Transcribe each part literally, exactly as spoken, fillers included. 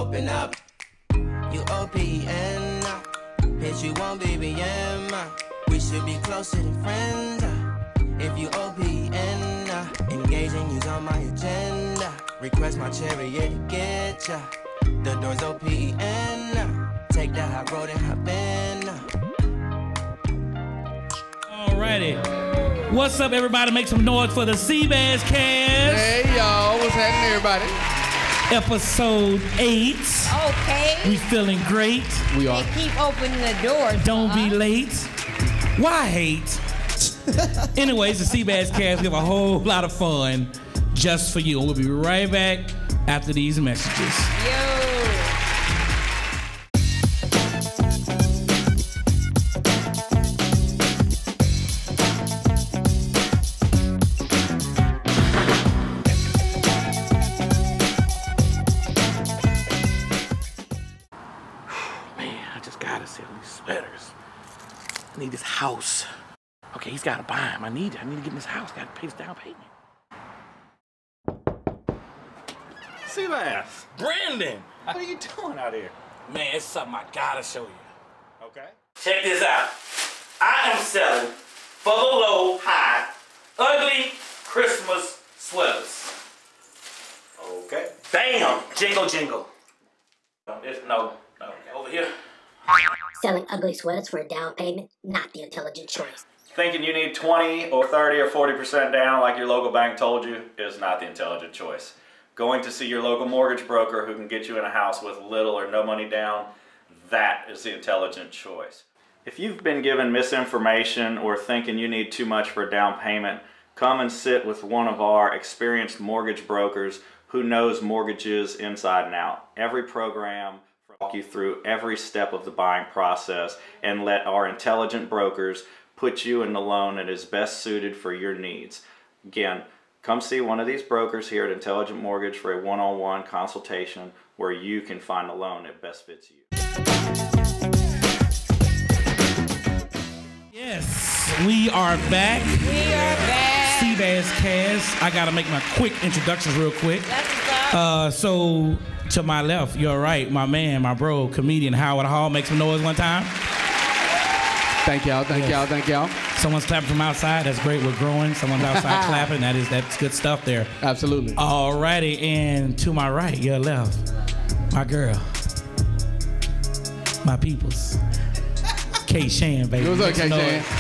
open up. You O P N, bitch, you won't B B M. We should be closer than friends. If you O P N, engaging you's on my agenda. Request my chariot to get ya. The door's O P N. Take the high road and hop in. Alrighty. What's up, everybody? Make some noise for the C-BAZZ Cast. Hey, y'all. What's happening, everybody? Episode eight. Okay. We feeling great. We are. They keep opening the doors. Don't be late. Why hate? Anyways, the C-BAZZ Cast, we have a whole lot of fun just for you. And we'll be right back after these messages. Yo. I need this house. Okay, he's gotta buy him. I need it. I need to get in this house. Gotta pay this down payment. C-BAZZ. Brandon. What are you doing out here? Man, it's something I gotta show you. Okay. Check this out. I am selling for the low, high, ugly Christmas sweaters. Okay. Bam! Jingle, jingle. No, it's, no, no. Over here. Selling ugly sweaters for a down payment, not the intelligent choice. Thinking you need twenty or thirty or forty percent down like your local bank told you is not the intelligent choice. Going to see your local mortgage broker who can get you in a house with little or no money down, that is the intelligent choice. If you've been given misinformation or thinking you need too much for a down payment, come and sit with one of our experienced mortgage brokers who knows mortgages inside and out. Every program walk you through every step of the buying process and let our intelligent brokers put you in the loan that is best suited for your needs. Again, come see one of these brokers here at Intelligent Mortgage for a one-on-one consultation where you can find the loan that best fits you. Yes, we are back. We are back. C-BAZZ Cast. I gotta make my quick introductions real quick. That's what's up. Uh, so to my left, you're right, my man, my bro, comedian Howard Hall. Make some noise one time. Thank y'all, thank Yes. y'all, thank y'all. Someone's clapping from outside. That's great. We're growing. Someone's outside clapping. That is that's good stuff there. Absolutely. Alrighty, and to my right, your left, my girl, my peoples, K. Shan, baby. What's up, Make some K. noise. Shan?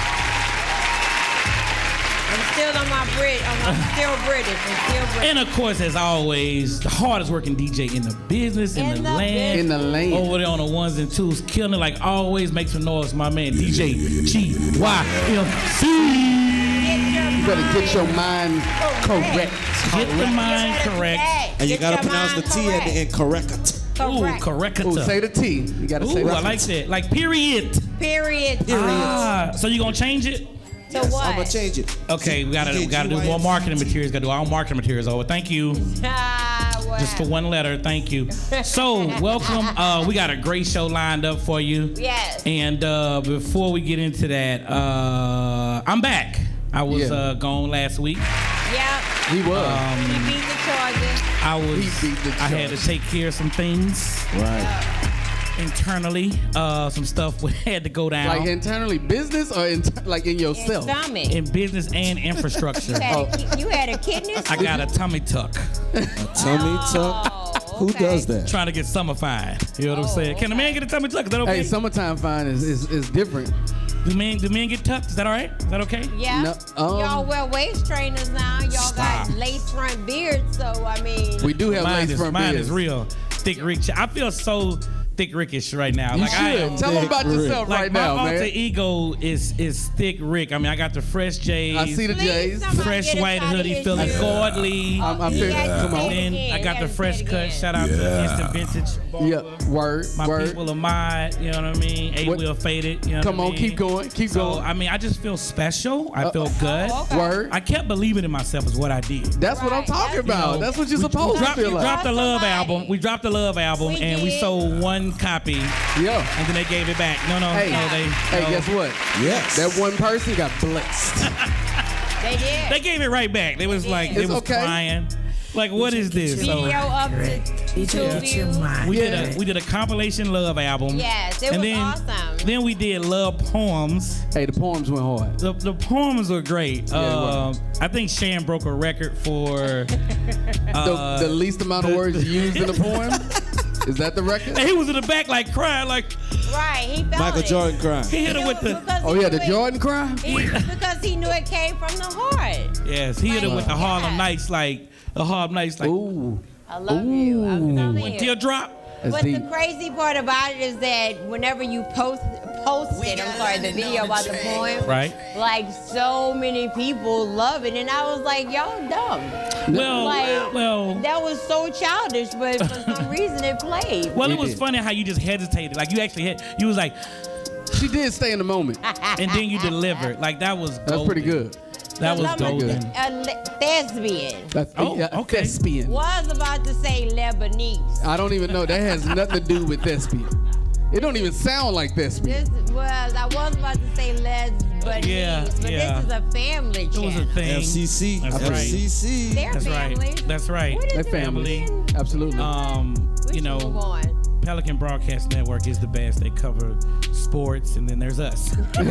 I'm still on my Brit. I'm, I'm still British. I'm still British. And of course, as always, the hardest working D J in the business, in, In the, the land. In the lane. Over there on the ones and twos, killing it like always. Make some noise, my man, D J G Y M C. You better get your mind correct. Get the mind correct. And you Get gotta your pronounce the mind T at the end correct. Ooh, correct. Ooh, say the T. You gotta say Ooh, the I like that. Like period. Period. Ah, so you gonna change it? So Yes, what? I'm gonna change it. Okay, we gotta D J we gotta do G Y M C. more marketing materials. Gotta do our marketing materials over. Thank you. Ah, wow. Just for one letter, thank you. So, welcome. Uh, we got a great show lined up for you. Yes. And uh, before we get into that, uh, I'm back. I was Yeah. uh, gone last week. Yep. He was. Um, He beat the Chargers. I was. He beat the I had to take care of some things right. internally. Uh, some stuff had to go down Like internally business or in, like in yourself? And stomach. in business and infrastructure. You had, a, you had a kidney I got a tummy tuck. A tummy tuck. Oh, Who okay. does that? Trying to get summified. You know what I'm Oh, saying? Can a man get a tummy tuck? Is that okay? Hey, summertime fine is, is, is different. do men do men get tucked? Is that all right? Is that okay? Yeah. No, um, Y'all wear waist trainers now. Y'all Stop. got lace front beards. So, I mean. We do have Mine lace is front mine beards. is real thick Rick. I feel so thick Rickish right now. You like I should. am. Tell them about Rick. yourself Like right my now, alter man. ego is is thick Rick. I mean, I got the fresh J's. I see the Please, J's. somebody fresh get a white shot of hoodie his feeling hair. godly. I'm, I'm You feeling, gotta come say on. it Then again. I got You the gotta fresh say it cut. again. Shout out to Yeah. Instant Vintage Barber. Yeah, word, My word. people of mine, you know what I mean? A What- Will Faded, you know Come what I on, mean? keep going, keep So, going. I mean, I just feel special. I feel good. Oh, okay. Word. I kept believing in myself is what I did. That's what I'm Right, talking that's- about. You know, That's what you're we- supposed we to dropped, feel we like. dropped the Love Somebody. album. We dropped the Love album, We and we did. sold one copy, Yeah. and then they gave it back. No, no, Hey, no, they. hey, no. guess what? Yes. That one person got blessed. They did. They gave it right back. They was like, they It's was okay. crying. Like, what is this? Video So, up to two views. we did a we did a compilation love album. Yes, it and was then, awesome. Then we did love poems. Hey, the poems went hard. The, the poems were great. Yeah, uh, I think Shan broke a record for uh, the, the least amount of the- words used in a poem. Is that the record? and he was in the back like crying, like Right, he felt Michael it. Jordan crying. he hit her with the. Because Oh he yeah, knew the it- Jordan cry. he- because he knew it came from the heart. Yes, he hit her with the Like, Harlem yeah. Nights, like the Harlem Nights, like Ooh, I love you. I'm telling you. teardrop. that's But deep. the crazy part about it is that whenever you post posted, I'm sorry, the video about the poem, Right. like so many people love it, and I was like, y'all dumb. Well, Like, well, that was so childish, but for some reason it played. well. It It was did. funny how you just hesitated, like you actually had. You was like, She did stay in the moment. and then you delivered. Like that was. That's pretty golden. good. That was I'm a, golden. a le- thespian. That's Oh, yeah, okay. thespian. Was about to say Lebanese. I don't even know. That has nothing to do with thespian. It don't even sound like thespian. This was I was about to say Lebanese, Yeah, but yeah. this is a family It was a channel. thing. F C C. That's F C C. They're That's family. right. That's right. What is That it? family. Absolutely. Um, We you should move know, on. Pelican Broadcast Network is the best. They cover sports, and then there's us.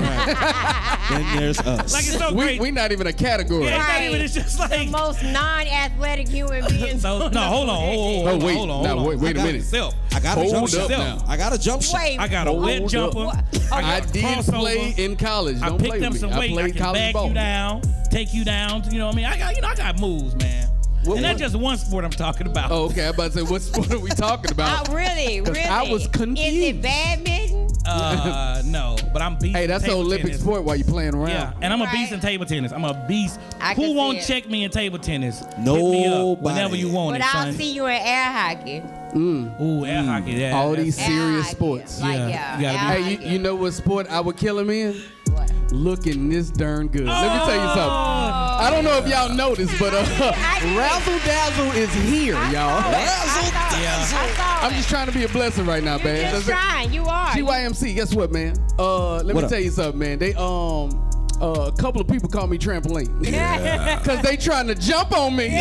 Then there's us. Like it's so we great. we not even a category. Yeah, it's not Right. even. It's just like. Most non-athletic human beings. So, no, hold on, hold on, hold Oh, on, wait. hold on, Now, hold on. wait- wait a I got minute. Myself. I got a Hold jump up shot. now. I got a jump shot. Wait, I got a wet Hold jumper. up. I, I got a did crossover. play in college. I Don't picked play up with some me. I weight. I played can college back ball. you down, take you down. You know what I mean? I got, you know, I got moves, man. What- and that's what- just one sport I'm talking about. Oh, okay. I'm about to say, what sport are we talking about? I really, 'Cause really. I was Is confused. it badminton? Uh, no, but I'm beast. Hey, that's an table Olympic tennis. sport while you playing around. Yeah, and I'm a beast Right. in table tennis. I'm a beast. I Who can won't see it. check me in table tennis? Hit me up Nobody. whenever you want But it, I'll son. see you in air hockey. Ooh, air hockey. Yeah, All that's- these Air serious hockey. sports. Like, Yeah, yeah. you gotta air Hey, you, hockey. you know what sport I would kill him in? What? Looking this darn good. Let me tell you something. Oh. I don't know if y'all noticed, but uh, I did. Razzle Dazzle is here, I y'all. saw it. I saw it. Yeah. I saw I'm it. just trying to be a blessing right now, You're man. just That's it. trying. You are. G Y M C, guess what, man? Uh, let What me up? tell you something, man. They um, uh, a couple of people call me trampoline because they trying to jump on me.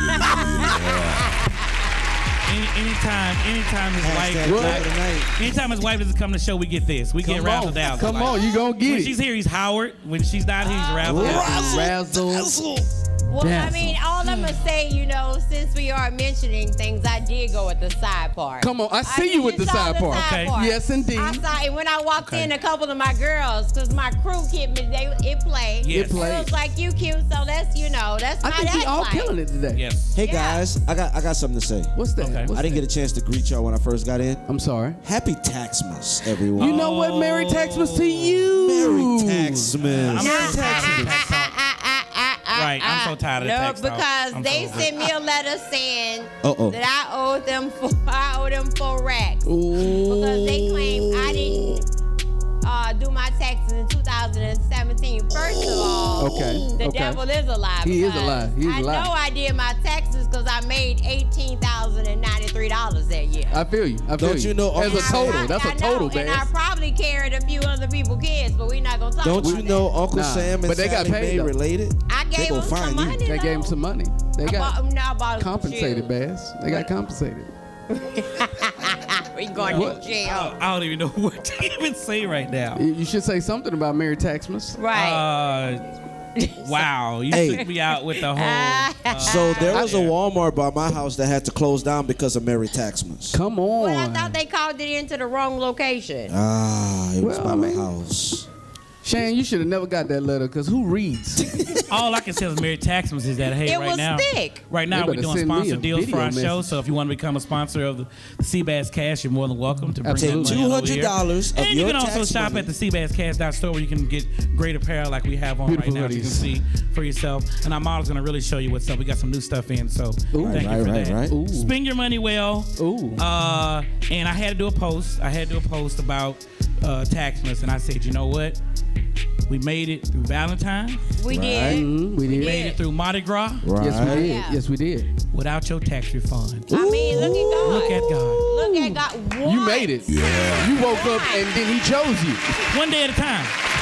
Any, anytime, anytime his wife, Hashtag What? drive of the night. anytime his wife doesn't come to the show, we get this. We get Come razzle on, dazzle. come Like, on, you gonna When get she's it. here, he's Howard. When she's not here, he's razzle dazzle. Razzle. Dazzle. Well, I Dazzle. mean, all I'm gonna say, you know, since we are mentioning things, I did go with the side part. Come on, I see mean, you with the saw side part. Okay. Yes, indeed. I saw it when I walked Okay. in. A couple of my girls, cause my crew kid me, they it played. Yes. It played. It was like you cute, so that's you know that's I how think we that's all like. killing it today. Yes. Hey Yeah. guys, I got I got something to say. What's that? Okay. What's I didn't that? get a chance to greet y'all when I first got in. I'm sorry. Happy Taxmas, everyone. You know what? Merry Taxmas to you. Merry Taxmas. I'm Nah, so tired of uh, the tax talk. uh, uh, uh, uh, Right, I'm so tired of the no, tax talk. because I'm they so over it. sent me a letter saying Uh-oh. that I owe them four, I owe them four racks Ooh. because they claim I didn't uh, do my taxes in two thousand seventeen. First of all, Okay. the okay. devil is a lie. He is a because lie. He is I a lie. know I did my taxes because I made eighteen thousand and ninety-three dollars that year. I feel you. I feel Don't you know As a Uncle total. I- That's I a total, know, and I man. probably carried a few other people's kids, but we're not gonna talk Don't about you know Uncle Nah, Sam and but they got Sally paid, Mae though. related? that. I They gave gonna them find some you. money. They gave him though. some money. They I got bought, no, I bought them some compensated, shoes. Bass. They got compensated. We going What? to jail. I don't even know what to even say right now. You you should say something about Merry Taxmas. Right. Uh, wow, you Hey. took me out with the whole. Uh, So there was a yeah. Walmart by my house that had to close down because of Merry Taxmas. Come on. well, I thought they called it into the wrong location. Ah, it was Well, by I my mean- house. Shane, you should have never got that letter because who reads? All I can say is Merry Taxmas is that hey, It right was now, thick. right now They we're better doing send me sponsor a deals for video our show. message. So if you want to become a sponsor of the, the C-BAZZ Cast, you're more than welcome to bring Take that money two on over hundred here. dollars of And you your can also tax shop money. at the C B A Z Z Cast dot store where you can get great apparel like we have on Beautiful right now. As you can hoodies. see for yourself. And our model's gonna really show you what's up. We got some new stuff in, so Ooh. thank Right, you for right, that. right. Ooh. Spend your money well. Ooh. Uh, and I had to do a post. I had to do a post about uh, Taxmas, and I said, you know what? We made it through Valentine. We Right. did. Mhm, we did. Made it through Mardi Gras Right. Yes, we did. Yeah. Yes, we did. without your tax refund. I mean, look at God. Look at God. Look at God. What? You made it. Yeah. You woke up and then he chose you. One day at a time.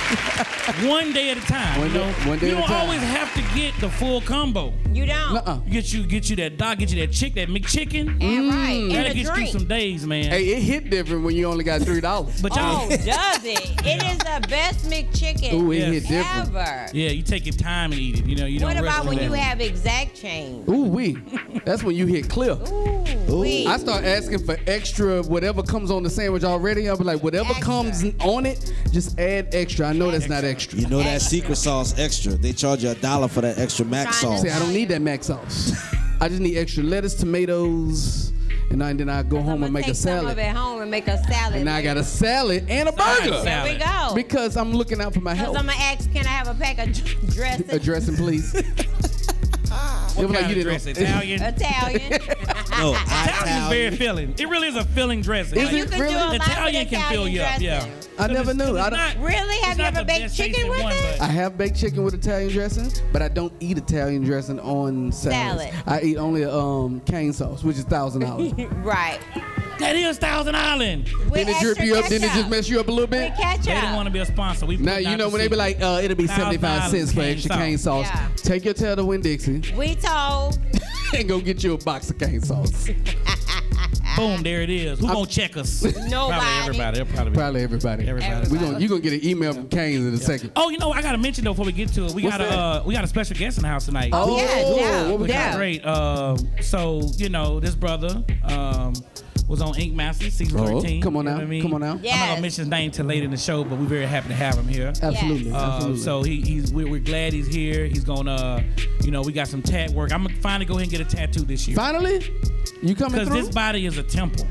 One day at a time. One you day- know? one day you at a don't time. always have to get the full combo. You don't. Nuh-uh. Get you, get you that dog, get you that chick, that McChicken. And right. Mm. That'll And a get you drink. some days, man. Hey, it hit different when you only got three dollars. But y'all, Oh, does it? It is the best McChicken Ooh, it Yes. hit different. ever. yeah, you take your time and eat it. You know, you What don't rush about when through you that. have exact change? Ooh wee. That's when you hit clear. Ooh, wee. I start asking for extra whatever comes on the sandwich already. I'll be like, whatever Extra. comes on it, just add extra. I know that's not extra. You know that Extra. secret sauce extra. They charge you a dollar for that extra mac Trying to sauce. See, I don't need that mac sauce. I just need extra lettuce, tomatoes, and then I go home I'm and make take a some of salad. it home and make a salad. And now I got a later. salad and a burger. There we go. Because I'm looking out for my Because health. I'm gonna ask, can I have a pack of dr- dressing? A dressing, please. What It was kind like you of didn't- dress? Italian? Italian. No, Italian is very filling. It really is a filling dressing. Is Like, it You can really? do a lot Italian with can fill you up, Italian yeah. dressing. I never It's- knew. it's I don't- not- Really? Have it's you not ever the baked best chicken tasting with one, it? I have baked chicken with Italian dressing, but I don't eat Italian dressing on salads. Salad. I eat only um, cane sauce, which is thousand dollars. Right. That is Thousand Island. With Then it drip extra you up. Then it ketchup. just mess you up a little bit. With ketchup. They didn't want to be a sponsor. We Now put you out know the when they be secret. like, uh, it'll be Thousand seventy-five Island cents for cane extra sauce. cane sauce. Yeah. Take your tail to Winn-Dixie We told. and go get you a box of cane sauce. Boom, there it is. Who gonna check us? Nobody. Probably everybody. They'll probably be- Probably everybody. Everybody. We gonna you gonna get an email from Canes in a second. Oh, you know, I gotta mention though before we get to it, we What's got a that? uh, we got a special guest in the house tonight. Oh, yeah, yeah, what we Which is got? yeah. great. Um, so you know, this brother um, was on Ink Master season Oh, thirteen. come on you know now, what I mean? come on now. I'm not Yes. gonna mention his name till later in the show, but we're very happy to have him here. Absolutely, Yes. Uh, absolutely. so he, he's we're, we're glad he's here. He's gonna, uh, you know, we got some tat work. I'm gonna finally go ahead and get a tattoo this year Finally, you coming because through? this body is a temple.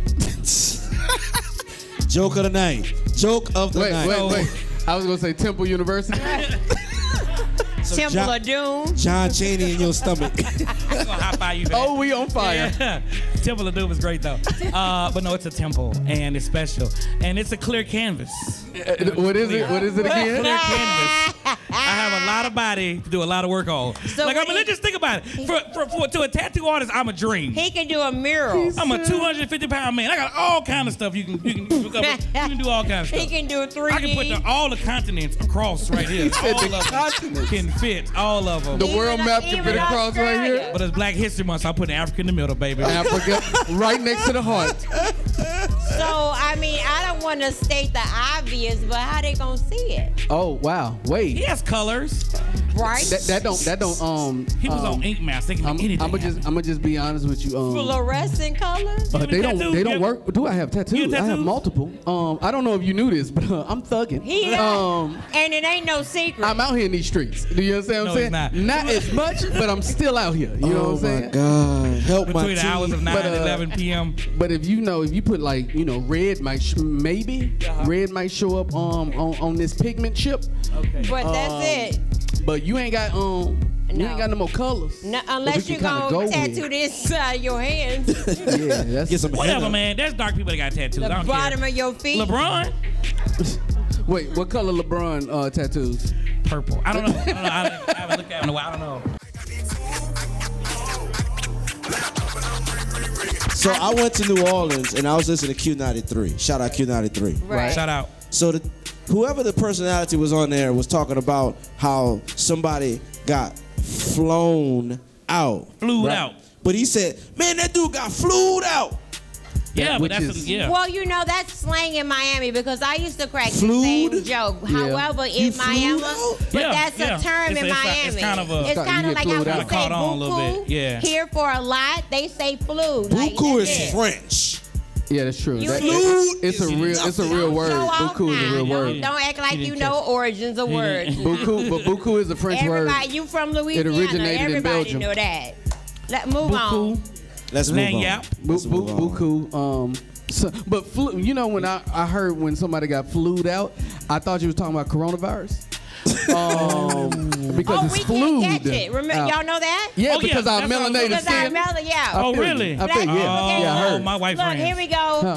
Joke of the night. Joke of the wait, night. wait, wait. I was gonna say Temple University. So Temple John, of Doom. John Chaney in your stomach. I'm gonna hop by you. for that. Oh, we on fire. Yeah. Temple of Doom is great though. Uh, but no, it's a temple and it's special. And it's a clear canvas. Uh, What is it? What is it Clear again? canvas. I have a lot of body to do a lot of work on. So like, I what mean, he- let's just think about it. For, for, for, to a tattoo artist, I'm a dream. He can do a mural. I'm a two hundred fifty pound man. I got all kind of stuff you can you can, you can do all kinds of He stuff. can do three D. I can put the, all the continents across right here. said all the of continents. them can fit. All of them. The Even- world map can even fit across right Australia. here. But it's Black History Month, so I put Africa in the middle, baby. Africa, right next to the heart. So, I mean, I don't want to state the obvious, but how they gonna see it? Oh wow! Wait, He has colors. Right? that, that don't that don't um. He was um, on Ink Mask. They can I'm, make anything I'm gonna just happen. I'm gonna just be honest with you. Um, Fluorescent colors? uh, You they have don't tattoos? they You don't have- work. Do I have tattoos? You have I have tattoos? multiple. Um, I don't know if you knew this, but uh, I'm thugging. He um, and it ain't no secret. I'm out here in these streets. Do you understand what No, I'm he's saying? not. as much, but I'm still out here. You know oh what I'm my saying? God! Help my Between the hours of team. nine But, and uh, eleven p.m. But if you know, if you put like, you know, red might sh- maybe Uh-huh. red might show up um on, on this pigment chip, Okay. but that's um, it. but you ain't got um you No. ain't got no more colors. No, But unless we you can kinda gonna go tattoo with. this uh, your hands, Yeah, that's Get some Whatever, henna. man. There's dark people that got tattoos. the I don't bottom care. of your feet. LeBron, Wait, what color LeBron uh, tattoos? purple. I don't know. I don't know. I haven't, I haven't looked at him in a while. I don't know. So I went to New Orleans and I was listening to Q ninety-three. Shout out Q ninety-three. Right. Shout out. So the, whoever the personality was on there was talking about how somebody got flown out. Flew Right. out. But he said, man, that dude got flew out. Yeah, but which that's is- a, yeah. Well, you know, that's slang in Miami because I used to crack the Flued? same joke. Yeah. However, You in Miami, flew out? but Yeah, that's yeah. a term It's in a- it's a- Miami. it's kind of a- It's You kind get of like flued how out. we say Caught on a little buku. bit, yeah. Here for a lot, they say flu. Like, Buku that's is it. French. Yeah, that's true. You- That- Flued it's a is real it's a real Don't word. show off Buku is a now. real Don't- word. Don't act like He you didn't know catch- origins of he words. didn't- Buku, but buku is a French Everybody, word. you from Louisiana. originated in Everybody Belgium. know that. Let move on. Buku, Let's move on. Lanyap. bu- Let's bu- move on. buku. Um, so, but flu, you know when I, I heard when somebody got flued out, I thought you was talking about coronavirus. um, because Oh, it's we flued. can't catch it. Remember, out. y'all know that? Yeah, Oh, yeah, because our that's what I was melanated Because our skin. melon, yeah. I Oh, feel really? you. I Black feel you. people Yeah, can't- yeah, I Oh, heard. my wife Look, friends. here we go. Huh?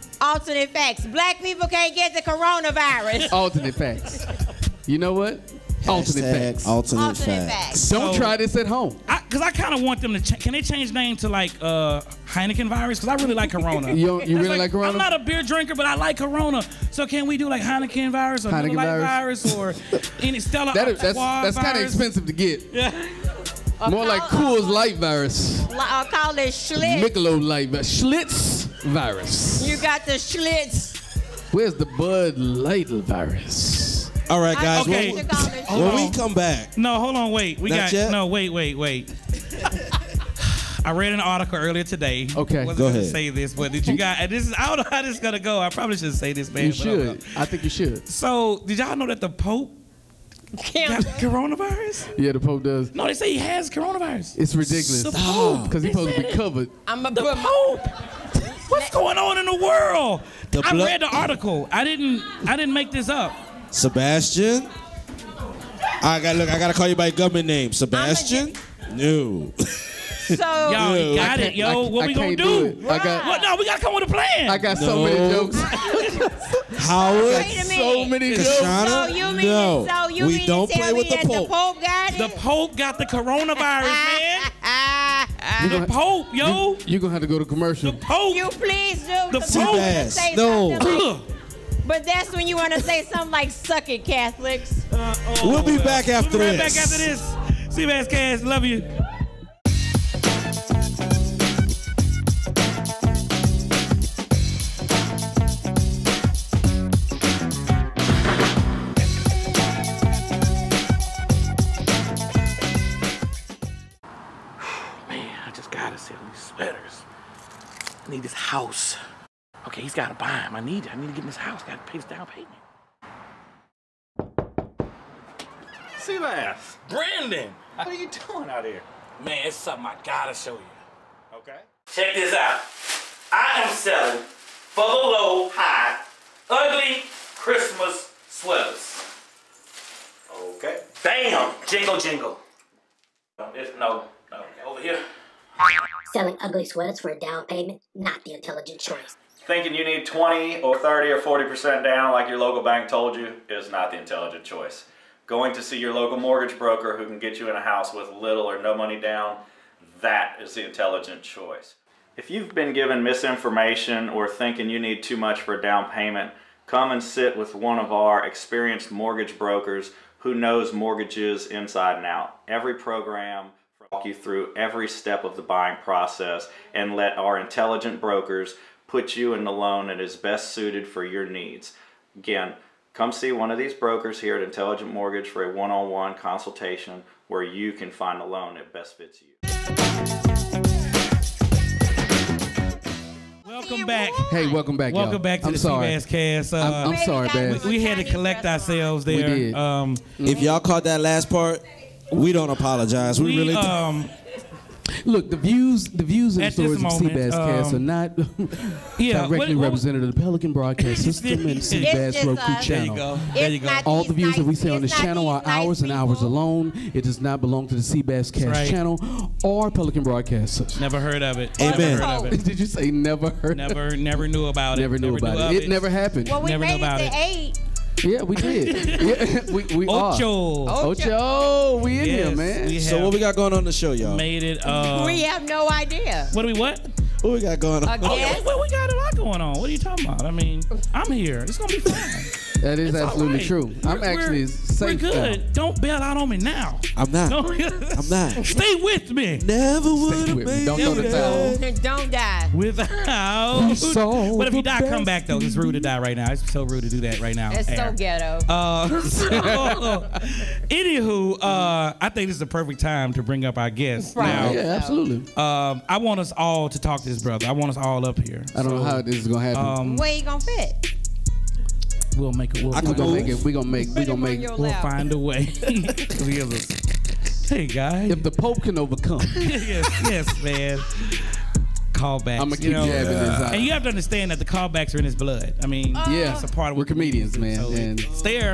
Alternate facts. Black people can't get the coronavirus. Alternate facts. You know what? Alternate Hashtag facts. Alternate, Alternate facts. facts. Don't So- try this at home. I, Cause I kind of want them to. Ch- can they change name to like uh, Heineken virus? Cause I really like Corona. You don't- you It's really like Corona? I'm not a beer drinker, but I like Corona. So can we do like Heineken virus or Heineken Miller Lite virus? virus or any Stella That is, that's Artois that's kind of virus? expensive to get. Yeah. More like Coors Light virus. I'll call it Schlitz. Michelob Light virus. Schlitz virus. You got the Schlitz. Where's the Bud Light virus? All right, guys. Okay. When, Call it when we come back, No, hold on, wait. We Not got yet? no, wait, wait, wait. I read an article earlier today. Okay. Wasn't Go gonna ahead. say this, but did you guys? And this is I don't know how this is gonna go. I probably shouldn't say this, man. You but I don't know. should. I think you should. So, did y'all know that the Pope got coronavirus? Yeah, the Pope does. No, they say he has coronavirus. It's ridiculous. The Pope. Because he's They supposed to said be it. covered. I'm a The Pope. What's going on in the world? The I blood- read the article. I didn't. I didn't make this up. Sebastian. I got look. I gotta call you by government name. Sebastian. No. So Y'all, Yo, you got I it, can't- yo. I- what I we gonna can't do? do it. I got- What? No, we gotta come with a plan. I got so No. many jokes. Howard. Wait a minute. So many jokes. Kashana? So you mean No. so you We mean don't to tell play me with the that Pope. the Pope got it? The Pope got the coronavirus, man. Ah, ah, You The gonna- Pope, yo. You're going to have to go to commercial. The Pope. you please do. The because I Pope. wanna C-BAZZ. say No. something like- Ugh. But that's when you want to say something like "suck it, Catholics." Uh, oh, We'll be well. back after we'll be right this. back after this. C-BAZZ Cast, love you. Man, I just gotta sell these sweaters. I need this house. Okay, he's gotta buy them. I need it. I need to get in this house. Gotta pay this down payment. C-BAZZ. Brandon, what are you doing out here? Man, it's something I gotta show you. Okay. Check this out. I am selling for the low high ugly Christmas sweaters. Okay. Bam! Jingle jingle. No, it's, no, no. Over here. Selling ugly sweaters for a down payment, not the intelligent choice. Thinking you need twenty or thirty or forty percent down like your local bank told you is not the intelligent choice. Going to see your local mortgage broker who can get you in a house with little or no money down, that is the intelligent choice. If you've been given misinformation or thinking you need too much for a down payment, come and sit with one of our experienced mortgage brokers who knows mortgages inside and out. Every program will walk you through every step of the buying process and let our intelligent brokers put you in the loan that is best suited for your needs. Again, come see one of these brokers here at Intelligent Mortgage for a one-on-one consultation where you can find a loan that best fits you. Welcome back. Hey, welcome back, Welcome y'all. back to I'm the sorry. C-BAZZ Cast. Uh, I'm, I'm sorry, Baz. we, we had to collect ourselves there. We did. Um, If y'all caught that last part, we don't apologize. We, we, really don't. um, Look, the views, the views and At this stories of moment, C-BAZZ Cast um, are not yeah, directly what- what- represented of the Pelican Broadcast System and It's C-BAZZ just Roku us. There you channel. go. There you It's go. not All the these views that we nice- say on it's this not channel are these nice ours and ours people. alone. It does not belong to the C-BAZZ Cast right. channel or Pelican Broadcast System. Never heard of it. Amen. Never heard of it. Did you say never heard? Never, never knew about it. Never knew about of it. It never happened. Well, we Never knew made about it to it. eight. Yeah, we did. Yeah, we we are. Ocho. Ocho, we in Yes, here, man. we have So what we got going on the show, y'all? made it. Uh, We have no idea. what do we what? What we got going on? Again? Oh, yeah, well, we got a lot going on. What are you talking about? I mean, I'm here. It's gonna be fine. That is It's all absolutely right. true. I'm We're- actually we're, safe We're good. now. Don't bail out on me now. I'm not. No, I'm not. Stay with me. Never would Stay have with me. made Don't throw the it. towel. Don't die. Without. We saw But if you the die, come best back though. It's rude to die right now. It's so rude to do that right now. It's Air. so ghetto. Uh, so, anywho, uh, I think this is the perfect time to bring up our guest. Right. Now, Yeah, absolutely. um, I want us all to talk to this brother. I want us all up here. I don't know So, how this is gonna happen. Um, Where you gonna fit? we'll make it. We'll, I we can gonna move. make it. We gonna make. We Put gonna him on make. your we'll lap. find a way. We have a- hey, guy. If the Pope can overcome, yes, yes, man. Callbacks. I'ma you keep know? jabbing this out. And you have to understand that the callbacks are in his blood. I mean, Yeah, it's a part of we're what we comedians, do. man, So and- it's there.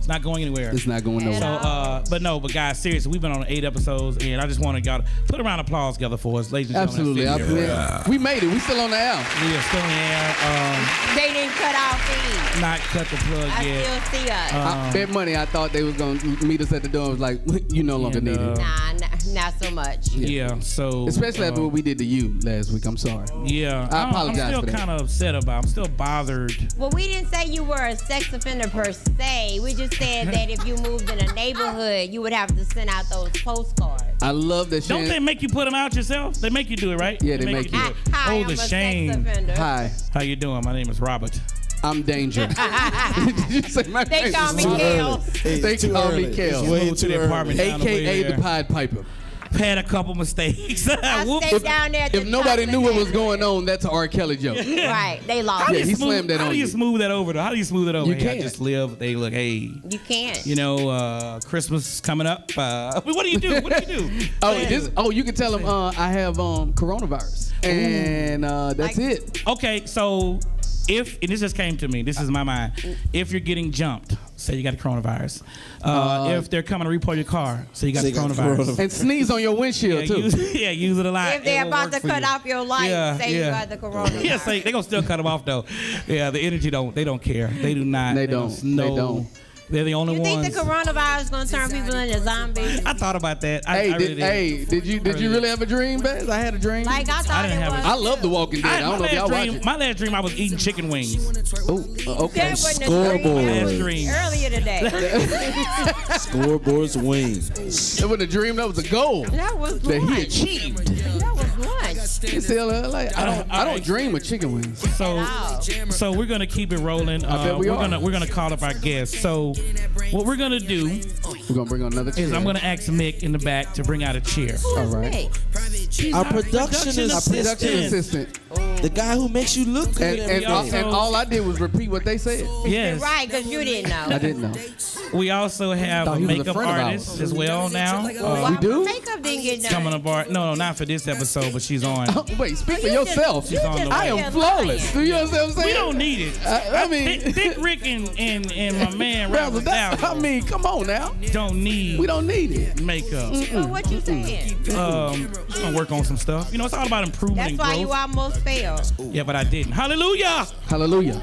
It's not going anywhere. It's not going nowhere. So, uh, but no, but guys, seriously, we've been on eight episodes, and I just wanted y'all to put a round of applause together for us, ladies and Absolutely. gentlemen. Absolutely. Yeah. We made it. We still on the air. We are still in the air. Um, They didn't cut off feed. not cut the plug I yet. still see us. I bet money I thought they was going to meet us at the door. I was like, you no longer And, need uh, it. Nah, not, not so much. Yeah, so. Especially after uh, what we did to you last week. I'm sorry. Yeah. I I'm- apologize I'm still for that. kind of upset about I'm still bothered. Well, we didn't say you were a sex offender per se. We just said that if you moved in a neighborhood, you would have to send out those postcards. I love that. Don't they make you put them out yourself? They make you do it, right? Yeah, they make you. do it. Hi, Oh, I'm the a sex shame. offender. Hi, How you doing? My name is Robert. I'm Danger. Did you say my They name? call me Too Kale. early. Hey, They too call early. me Kel. It's way Moved to too the early. apartment down the way A K A the there. Pied Piper. Had a couple mistakes. I Whoops. stayed down there at the If nobody top knew of what the was going on, that's an R. Kelly joke. Right, they lost. How do Yeah, you he smooth, slammed that how on do you you. smooth that over though? How do you smooth it over? You Hey, I can't. just live. They look. Hey, You can't. you know, uh, Christmas coming up. Uh, what do you do? What do you do? Oh, Man. this, oh, you can tell them uh, I have um, coronavirus, and uh, that's Like- it. Okay, so if and this just came to me, this is my mind. If you're getting jumped, say you got the coronavirus. Uh, Uh, if they're coming to report your car, say you got Say the you got the coronavirus. coronavirus. And sneeze on your windshield Yeah, too. use, yeah, use it a lot. If they're It will about work to for cut you. off your lights, Yeah, say yeah. you got the coronavirus. Yeah, say they gonna still cut them off though. Yeah, the energy don't. They don't care. They do not. They don't. know. They don't. They're the only You think ones. the coronavirus is gonna turn people into zombies? I thought about that. I, Hey, I did, really hey, did you did you really have a dream, Baz? I had a dream. Like I thought I didn't it have was. a- I love The Walking Dead. I, I, don't my, know if y'all last watch dream, it. my last dream, I was eating chicken wings. Ooh, uh, okay. That wasn't a Scoreboard. dream. Last dream. Earlier today. Scoreboard's wings. It wasn't a dream. That was a goal That was that he lunch. achieved. That was lunch. He still uh, like I don't I don't dream of chicken wings. So, Wow. so we're gonna keep it rolling. Uh, bet we we're are. gonna we're gonna call up our guests. So, what we're gonna do We're gonna bring on another chair. is I'm gonna ask Mick in the back to bring out a chair. All right. Our production Our production assistant, assistant. the guy who makes you look good And, every and, day. all, also- and all I did was repeat what they said. Yes. Right, because you didn't know. I didn't know. We also have Thought a he was a makeup friend of artist ours. as well now. Why Uh, We do? Makeup didn't get done. coming aboard. No, no, not for this episode, but she's on. Oh, wait, speak for You just- yourself. you on just the I way. am lying. flawless. Do you understand what I'm We saying? don't need it. I, I mean, Thick, Thick Rick and, and, and my man Razzle, Razzle that's- I Dazzle mean, come on now. don't need We don't need it. makeup. Well, what you saying? Um, I'm gonna work on some stuff. You know, it's all about improvement That's and why growth. you almost failed. Yeah, but I didn't. Hallelujah! Hallelujah.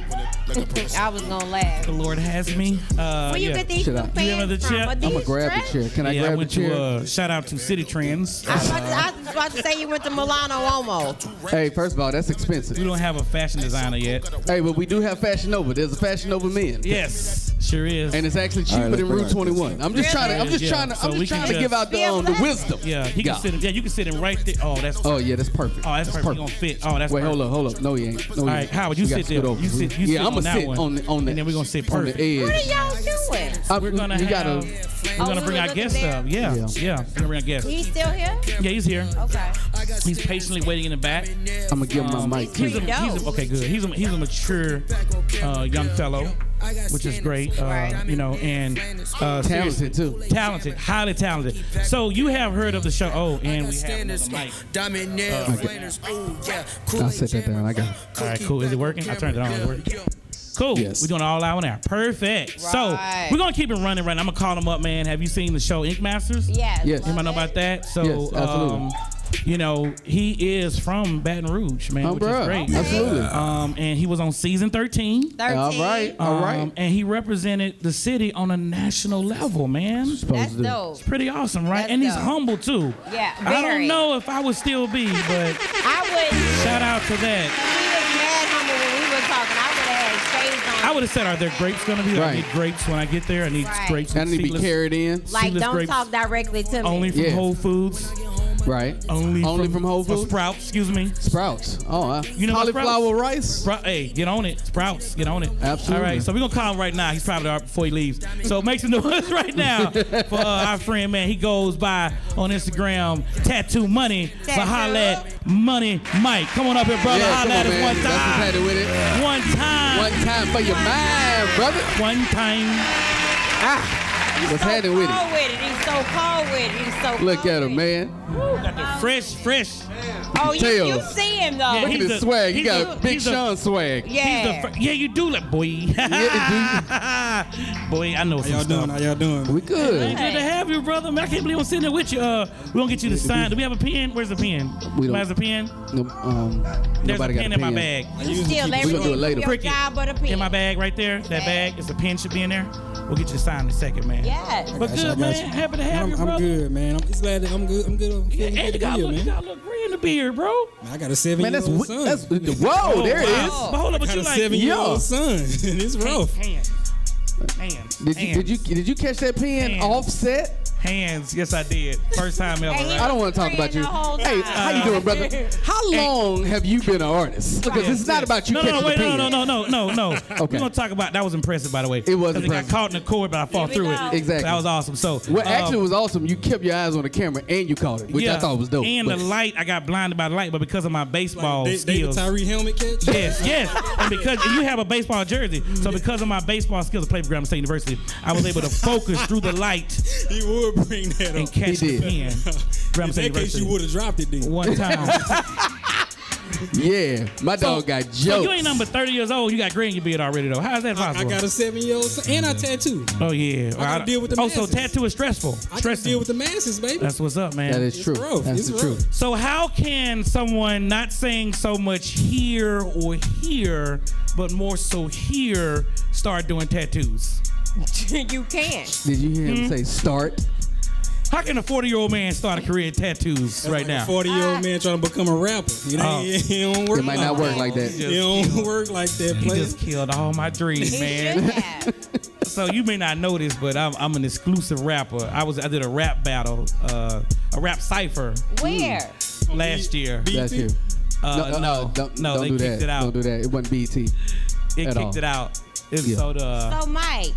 I was gonna laugh. The Lord has me. Uh, Where you yeah. get these Should I- new You have pants another from? chair? Are I'm these gonna grab the fresh? chair. Can I yeah, I grab the went chair? to uh, shout out to City Trends. I was, about to, I was about to say you went to Milano Uomo. Hey, first of all, that's expensive. We don't have a fashion designer yet. Hey, but we do have Fashion Nova. There's a Fashion Nova men. Yes, sure is. And it's actually cheaper All right, let's than bring Route our twenty-one. I'm just trying to. I'm just Yeah, trying to. so I'm we just can trying to just- give out the Yeah, um, the let's- wisdom. yeah, he can Yeah. sit. In, yeah, you can sit in right there. Oh, that's. Oh yeah, that's perfect. Oh, that's perfect. He perfect. gonna fit. Oh, that's. Wait, perfect. hold up, hold up. No, he ain't. No, All he right, ain't. Howard, you We sit gotta there. scoot over. You sit. You yeah, sit I'm on gonna that sit one. on the on the. And then we're gonna sit on the perfect. edge. What are y'all doing? Uh, We're gonna you have. gotta. We're Oh, gonna we bring were our looking guest there? up. Yeah, Yeah. yeah. We're gonna bring our guest. He's still here? Yeah, he's here. Okay. He's patiently waiting in the back. I'm gonna give him Um, my mic He's too. a, he's a, okay, good. He's a, he's a mature uh, young fellow, which is great. Uh, Right. You know, and uh, seriously, Talented too. talented, highly talented. So you have heard of the show? Oh, and we have another mic. I'll set that down. I got it. All right, cool. Is it working? I turned it on. Is it working? Cool. Yes. We're doing all out on there. Perfect. So Right. we're gonna keep it running. Right. I'm gonna call them up, man. Have you seen the show Ink Masters? Yes. Yes. Anybody know about that? So, Yes, absolutely. um, you know, he is from Baton Rouge, man, Oh, which bruh. is great. Absolutely. Um, and he was on season thirteen. thirteen. All right. All right. Um, and he represented the city on a national level, man. Supposed That's to do. dope. Pretty awesome, right? That's and he's dope. humble too. Yeah, I don't very. know if I would still be, but I would. shout out to that. He was mad humble when we were talking. I would have had shades on. I would have said, are there grapes gonna be? I Right. need grapes when I get there. I need Right. grapes. I with need to be seedless- carried in. Like, seedless don't grapes talk directly to me. Only from Yeah. Whole Foods. Right. Only, Only from Whole or Foods? Sprouts, excuse me. Sprouts. Oh, uh, You know what cauliflower Sprouts? rice. Sprouts, hey, get on it. Sprouts, get on it. Absolutely. All right, so we're going to call him right now. He's probably out before he leaves. So make some noise right now for uh, our friend, man. He goes by on Instagram, Tattoo Money, but Tattoo. holla at Money Mike. Come on up here, brother. Yeah, holla come at on, us man. one That's what's time. happening with it. One time. One time for your mind, brother. One time. Ah. What's happening with cold it? with it. He's so cold with it. He's so Look cold at him, with it. man. Got the fresh, fresh. Oh, you, Tails. you see him though. Yeah, Look at he's this a- swag. You he's got a- Big he's a- Sean swag. He's yeah. the fir- yeah, you do look, boy. boy, I know How some y'all stuff. doing? How y'all doing? We good. Hey, good to have you, brother. Man, I can't believe I'm sitting there with you. Uh, we're gonna get you to sign. Do we have a pen? Where's the pen? We don't- Where's the pen? No, um, There's nobody a got pen a in my pen. bag. You steal We everything gonna do it later. from your Cricket. job but a pen. In my bag right there. That bag. It's a pen should be in there. We'll get you to sign in a second, man. Yes. But Got you, I good, got man. you. Happy to have I'm, you, I'm brother. good, man. I'm just glad that I'm good. I'm good. I'm Yeah, feeling and good you to got be look, here, you man. got look great in the beard, bro. Man, I got a seven Man, year that's old wi- son. that's whoa. There it wow. is. But hold up, I but got you a like seven year old Yo. son. It's rough. hands, hands, Did you hands, did you did you catch that pen Hands. offset? hands. Yes, I did. First time ever. Hey, he Right? I don't want to talk about you. The whole Hey, time. how you doing, brother? How long have you been an artist? Because it's not about you No, catching no, wait, the no, pen. no, no, no, no, no. Okay. We're gonna talk about that. Was impressive, by the way. It was 'Cause impressive. It got caught in the cord, but I fought Here we through go. it. Exactly. That was awesome. So, What um, actually was awesome, you kept your eyes on the camera and you caught it, which I thought was dope. And But- the light, I got blinded by the light, but because of my baseball Da- David skills. Tyree helmet catch? Yes, yes. And because and you have a baseball jersey, so because of my baseball skills, I played for Grambling State University, I was able to focus through the light He would bring that and up. catch He the did. pen. In Grambling State that case, you University. would have dropped it then. One time. yeah, my dog got jokes. So you ain't number thirty years old. You got gray in your beard already, though. How is that I, I possible? got a seven year old son and I tattoo. oh yeah. I gotta deal with the oh, so masses. tattoo is stressful. I can Stressing. deal with the masses, baby. That's what's up, man. That is It's true. rough. That's It's the rough. truth. So how can someone not saying so much here or here, but more so here, start doing tattoos? You can't. Did you hear him Hmm? say start? How can a forty-year-old man start a career in tattoos That's right like now? a forty year old man trying to become a rapper. It, ain't, Oh. it don't work. It might not work like that. He It just, don't work like that, he player. just killed all my dreams, He man. should have. So you may not know this, but I'm, I'm an exclusive rapper. I was I did a rap battle, uh, a rap cipher Where? last year. B- That's you. Uh, no, no, don't, no, don't they do kicked that. it out. Don't do that. It wasn't B E T. It at kicked all. it out. It, Yeah. So the So Mike,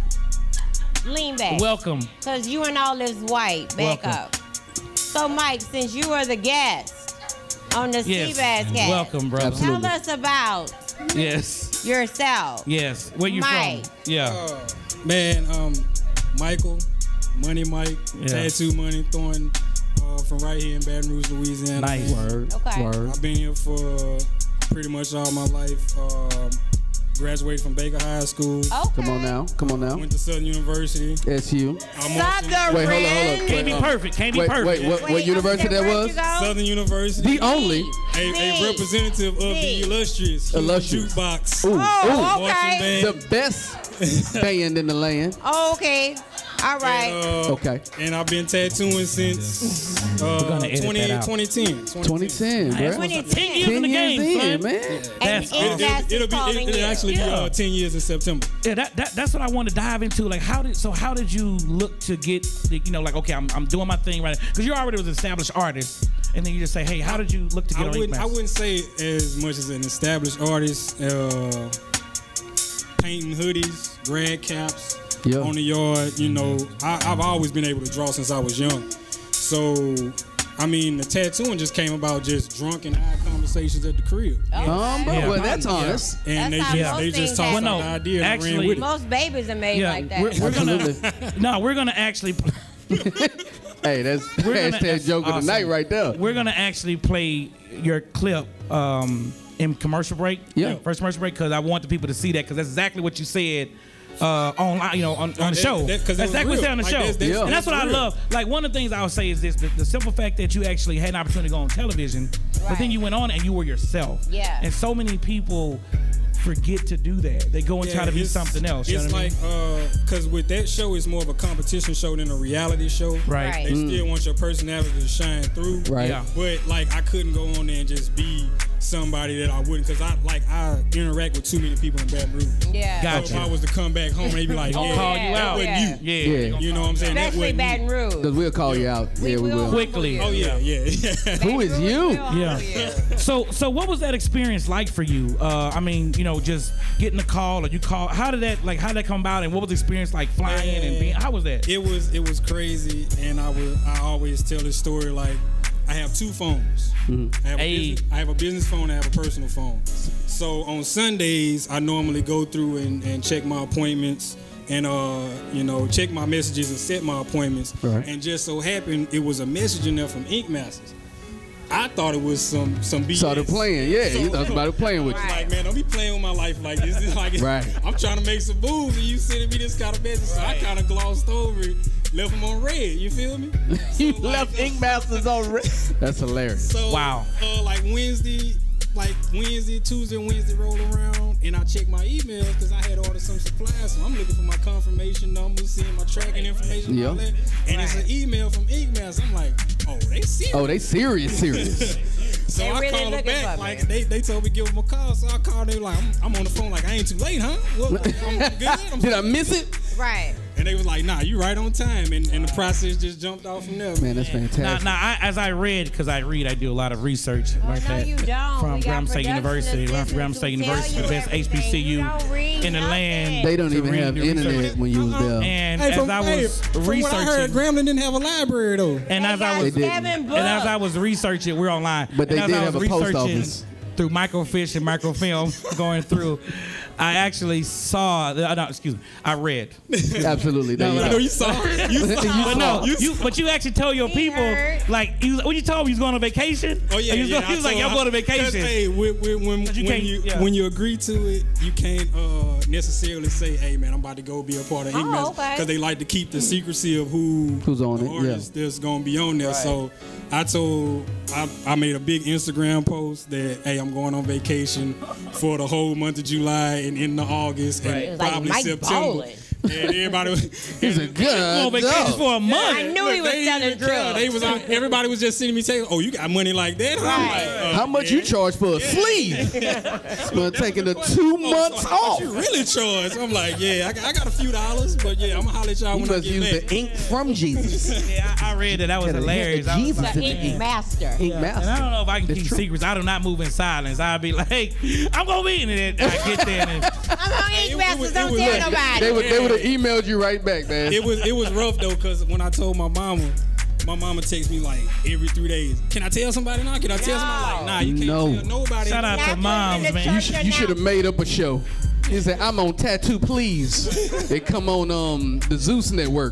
lean back. welcome. Cause you and all this white. Back Welcome. up. So Mike, since you are the guest on the Yes. C-BAZZ Cast, Welcome, brother. Absolutely. tell us about Yes. yourself. Yes. Where you Mike. from? Yeah. Uh, man, um, Michael, Money Mike, Yeah. Tattoo Money, throwing uh, from right here in Baton Rouge, Louisiana. Nice. Word. Okay. Word. I've been here for pretty much all my life. Um, graduated from Baker High School. Okay. Come on now. Come on now. Went to Southern University. S U. I'm Stop also- the Wait, hold on, hold on. ring. Can't be um, perfect. Can't be Wait, perfect. wait, what, what Wait, university that where'd was? you go? Southern University. The only. A, a D. representative of D. the illustrious Human Illustrious. Jukebox. Ooh, Oh, ooh. Marching okay. band. The best band in the land. Oh, okay. All right. And, uh, Okay. And I've been tattooing since uh, gonna edit twenty, that out. twenty ten. twenty ten, That's bro. what's up. twenty ten. Ten years in Ten the years game, in, son. man. That's And awesome. It'll, That's it'll be calling it'll you. actually be Yeah. uh, ten years in September. Yeah, that, that that's what I want to dive into. Like, how did so? How did you look to get? the- You know, like, okay, I'm, I'm doing my thing right because you already was an established artist, and then you just say, hey, how did you look to get I on wouldn't, I Ink wouldn't say as much as an established artist. Uh, painting hoodies, grad caps Yeah. on the yard. You know, I, I've always been able to draw since I was young. So, I mean, the tattooing just came about just drunk and high conversations at the crib. Um, bro, Yeah. well, that's honest. And That's they how just, they most just things tossed happen. out Well, no, the idea and I actually- ran with it. Most babies are made Yeah, like that. we're, we're gonna Absolutely. no, we're gonna actually Hey, that's We're gonna- hashtag joke of awesome. the night right there. we're gonna actually play your clip um, in commercial break. Yeah. First commercial break because I want the people to see that because that's exactly what you said. Uh, online, you know, on, on the that- show. that- 'cause That's that exactly was what you said on the real. show. Like, that's- that's- and that's what I that's real. love. Like, one of the things I would say is this, the, the simple fact that you actually had an opportunity to go on television, but then Right. you went on and you were yourself. Yeah. And so many people forget to do that. They go and try to be it's- something else. You It's know what like, I mean? because with that show, it's more of a competition show than a reality show. Right. Right. They still want your personality to shine through. Right. Yeah. But like, I couldn't go on there and just be somebody that I wouldn't, because I like I interact with too many people in Baton Rouge. Yeah. Gotcha. So if I was to come back home, they'd be like, Don't yeah, call you that out. wasn't Yeah. you. Yeah. Yeah. You know what I'm saying? That Especially wasn't Baton you. Rouge. Because we'll call you out. We yeah, we will. will. Quickly. Oh yeah, yeah, yeah. Who is you? Yeah. So, so what was that experience like for you? Uh, I mean, you know, just getting a call or you call. How did that like? How did that come about? And what was the experience like flying and being? How was that? It was it was crazy, and I would I always tell this story like I have two phones. I, have Hey. a business, I have a business phone. I have a personal phone. So on Sundays, I normally go through and, and check my appointments and uh, you know, check my messages and set my appointments. Right. And just so happened, it was a message in there from Ink Masters. I thought it was some some B S. Started playing, yeah. So, you thought somebody playing with you. Like, man, don't be playing with my life like this. It's like, right. I'm trying to make some moves, and you sending me this kind of message. So I kind of glossed over it, left them on red. You feel me? So, you like, left Ink Masters on red. That's hilarious. So, wow. Uh, like Wednesday, like Wednesday, Tuesday, and Wednesday roll around, and I check my emails because I had ordered some supplies. So I'm looking for my confirmation numbers, seeing my tracking information, and yep. all that. And right. it's an email from Ink Masters. I'm like, oh, they serious. Oh, they serious, serious. So they I really called her back, like me. they, they told me give them a call. So I called them like, I'm, I'm on the phone, like I ain't too late, huh? Well, like, I'm good. I'm Did I miss it? Right. And they was like, nah, you right on time. And, and the process just jumped off from there. Man, that's fantastic. Now, now I, as I read, because I read, I do a lot of research. Oh, like no, that, you don't. From We got Graham State production University. Learned from Graham assistants State who tell University, the you best H B C U everything. You don't read in the nothing. land. They don't to even read have the research. internet when you was there. And Hey, as from, I hey, was from researching, what I heard, Grambling didn't have a library though. and They as I got was, They didn't. seven and as I books. was researching, we're online. But they and as did I have was a post researching office. through microfiche and microfilm, going through, I actually saw. Uh, no, excuse me. I read. Absolutely. There No, you I go. know you saw it. You saw But it. no, You you, but you actually told your He people, heard. like, you, when you told me you was going on vacation. Oh yeah, he was, yeah. going, he was I like, told y'all going to her- 'cause, vacation. Hey, when, when, when, But you when can't- you yeah. when you agree to it, you can't uh, necessarily say, "Hey, man, I'm about to go be a part of Ink Oh, Masters," okay. because they like to keep the secrecy of who Who's on the it, yeah. artist that's gonna be on there. So I told, I, I made a big Instagram post that, "Hey, I'm going on vacation for the whole month of July and into August It and was like probably Mike September." Bowling. And everybody was. He's a good on vacation dog. for a month. I knew he was They selling didn't care. drugs. They was out, everybody was just sending me saying, "Oh, you got money like that?" Huh? I'm Right. like, uh, How much yeah. you charge for a sleeve? Well, taking the two months How off. much you really charge? I'm like, yeah, I got, I got a few dollars, but yeah, I'm gonna holler at y'all You when I must get use back. the ink from Jesus. Yeah, I, I read that. That was Gotta hilarious. hit the I was Jesus like, in the Ink ink. master. Ink and I master. don't know if I can It's keep true. secrets. I do not move in silence. I'd be like, I'm gonna be in it. And I get there and I'm on Ink it Masters. was- Don't it was tell like- nobody. They would they would have emailed you right back, man. It was it was rough though, cause when I told my mama, my mama texts me like every three days. Can I tell somebody now? Can I tell somebody? Like, nah, you can't No. tell nobody. shout out Not to putting moms, in the man. church You should, You should have made up a show. He said, "I'm on Tattoo Please." They come on um the Zeus Network.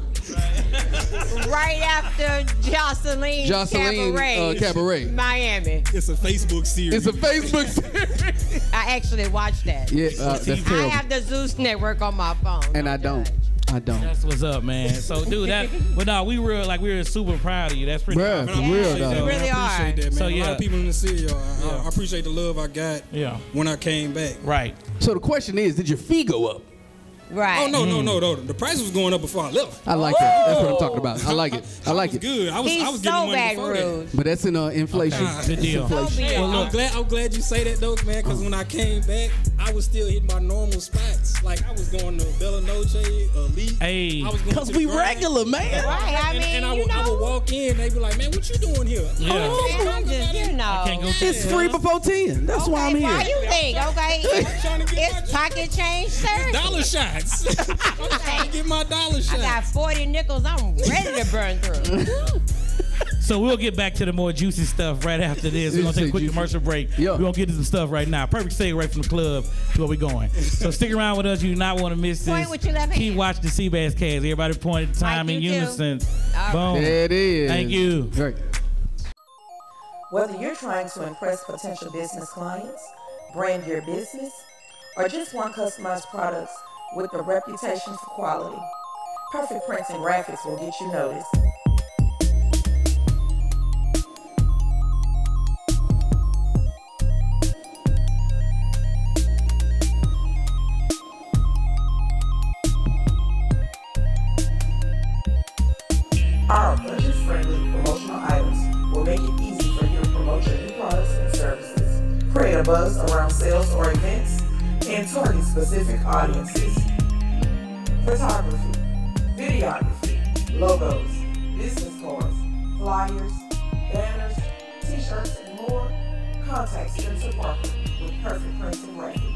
Right after Jocelyn, Jocelyn Cabaret, uh, Cabaret. Miami. It's a Facebook series. It's a Facebook series. I actually watched that. Yeah, uh, that's I terrible. have the Zeus Network on my phone. And I don't. judge. I don't. That's what's up, man. So, dude, that, but no, we were like, we were super proud of you. That's pretty Bruh, awesome. for real, appreciate dog. that, man. Really I appreciate that, man. So, A lot yeah. of people in the city, uh, I, Yeah. I appreciate the love I got Yeah. when I came back. Right. So the question is, did your fee go up? Right. Oh no, no, no, no! The price was going up before I left. I like that. That's what I'm talking about. I like it. I like was it. good. I was, He's I was so getting money Baton before that. Rouge. But that's in uh, inflation. Good deal. So be it. Well, I'm glad. I'm glad you say that though, man. Because when I came back, I was still hitting my normal spots. Like I was going to Bella Noche, Elite. Hey. I was going Cause to the we Grand. regular, man. Right. I And, mean, and I, you would, I know. would walk in, they be like, "Man, what you doing here?" Yeah. Oh, I'm just, you know. Can't go to It's free before ten. That's why I'm Okay, why here. you think? Okay. I'm trying to get It's my pocket change, sir. dollar shots. I'm trying to get my dollar shots. I got forty nickels. I'm ready to burn through. So we'll get back to the more juicy stuff right after this. We're gonna take a quick Juicy. commercial break. Yeah. We're gonna get to some stuff right now. Perfect segue from the club to where we going. So stick around with us. You do not want to miss this. Point with your left Keep hand. watching the C-BAZZ Cast. Everybody point at the time Mike, in you too. unison. All Boom. There it is. Thank you. Right. Whether you're trying to impress potential business clients, brand your business, or just want customized products with a reputation for quality, Perfect Prints and Graphics will get you noticed. Our budget-friendly promotional items will make it easy for you to promote your new products and services, create a buzz around sales or events, and target specific audiences. Photography, videography, logos, business cards, flyers, banners, t-shirts, and more. Contact Spencer Parker with Perfect Prints and Graphics.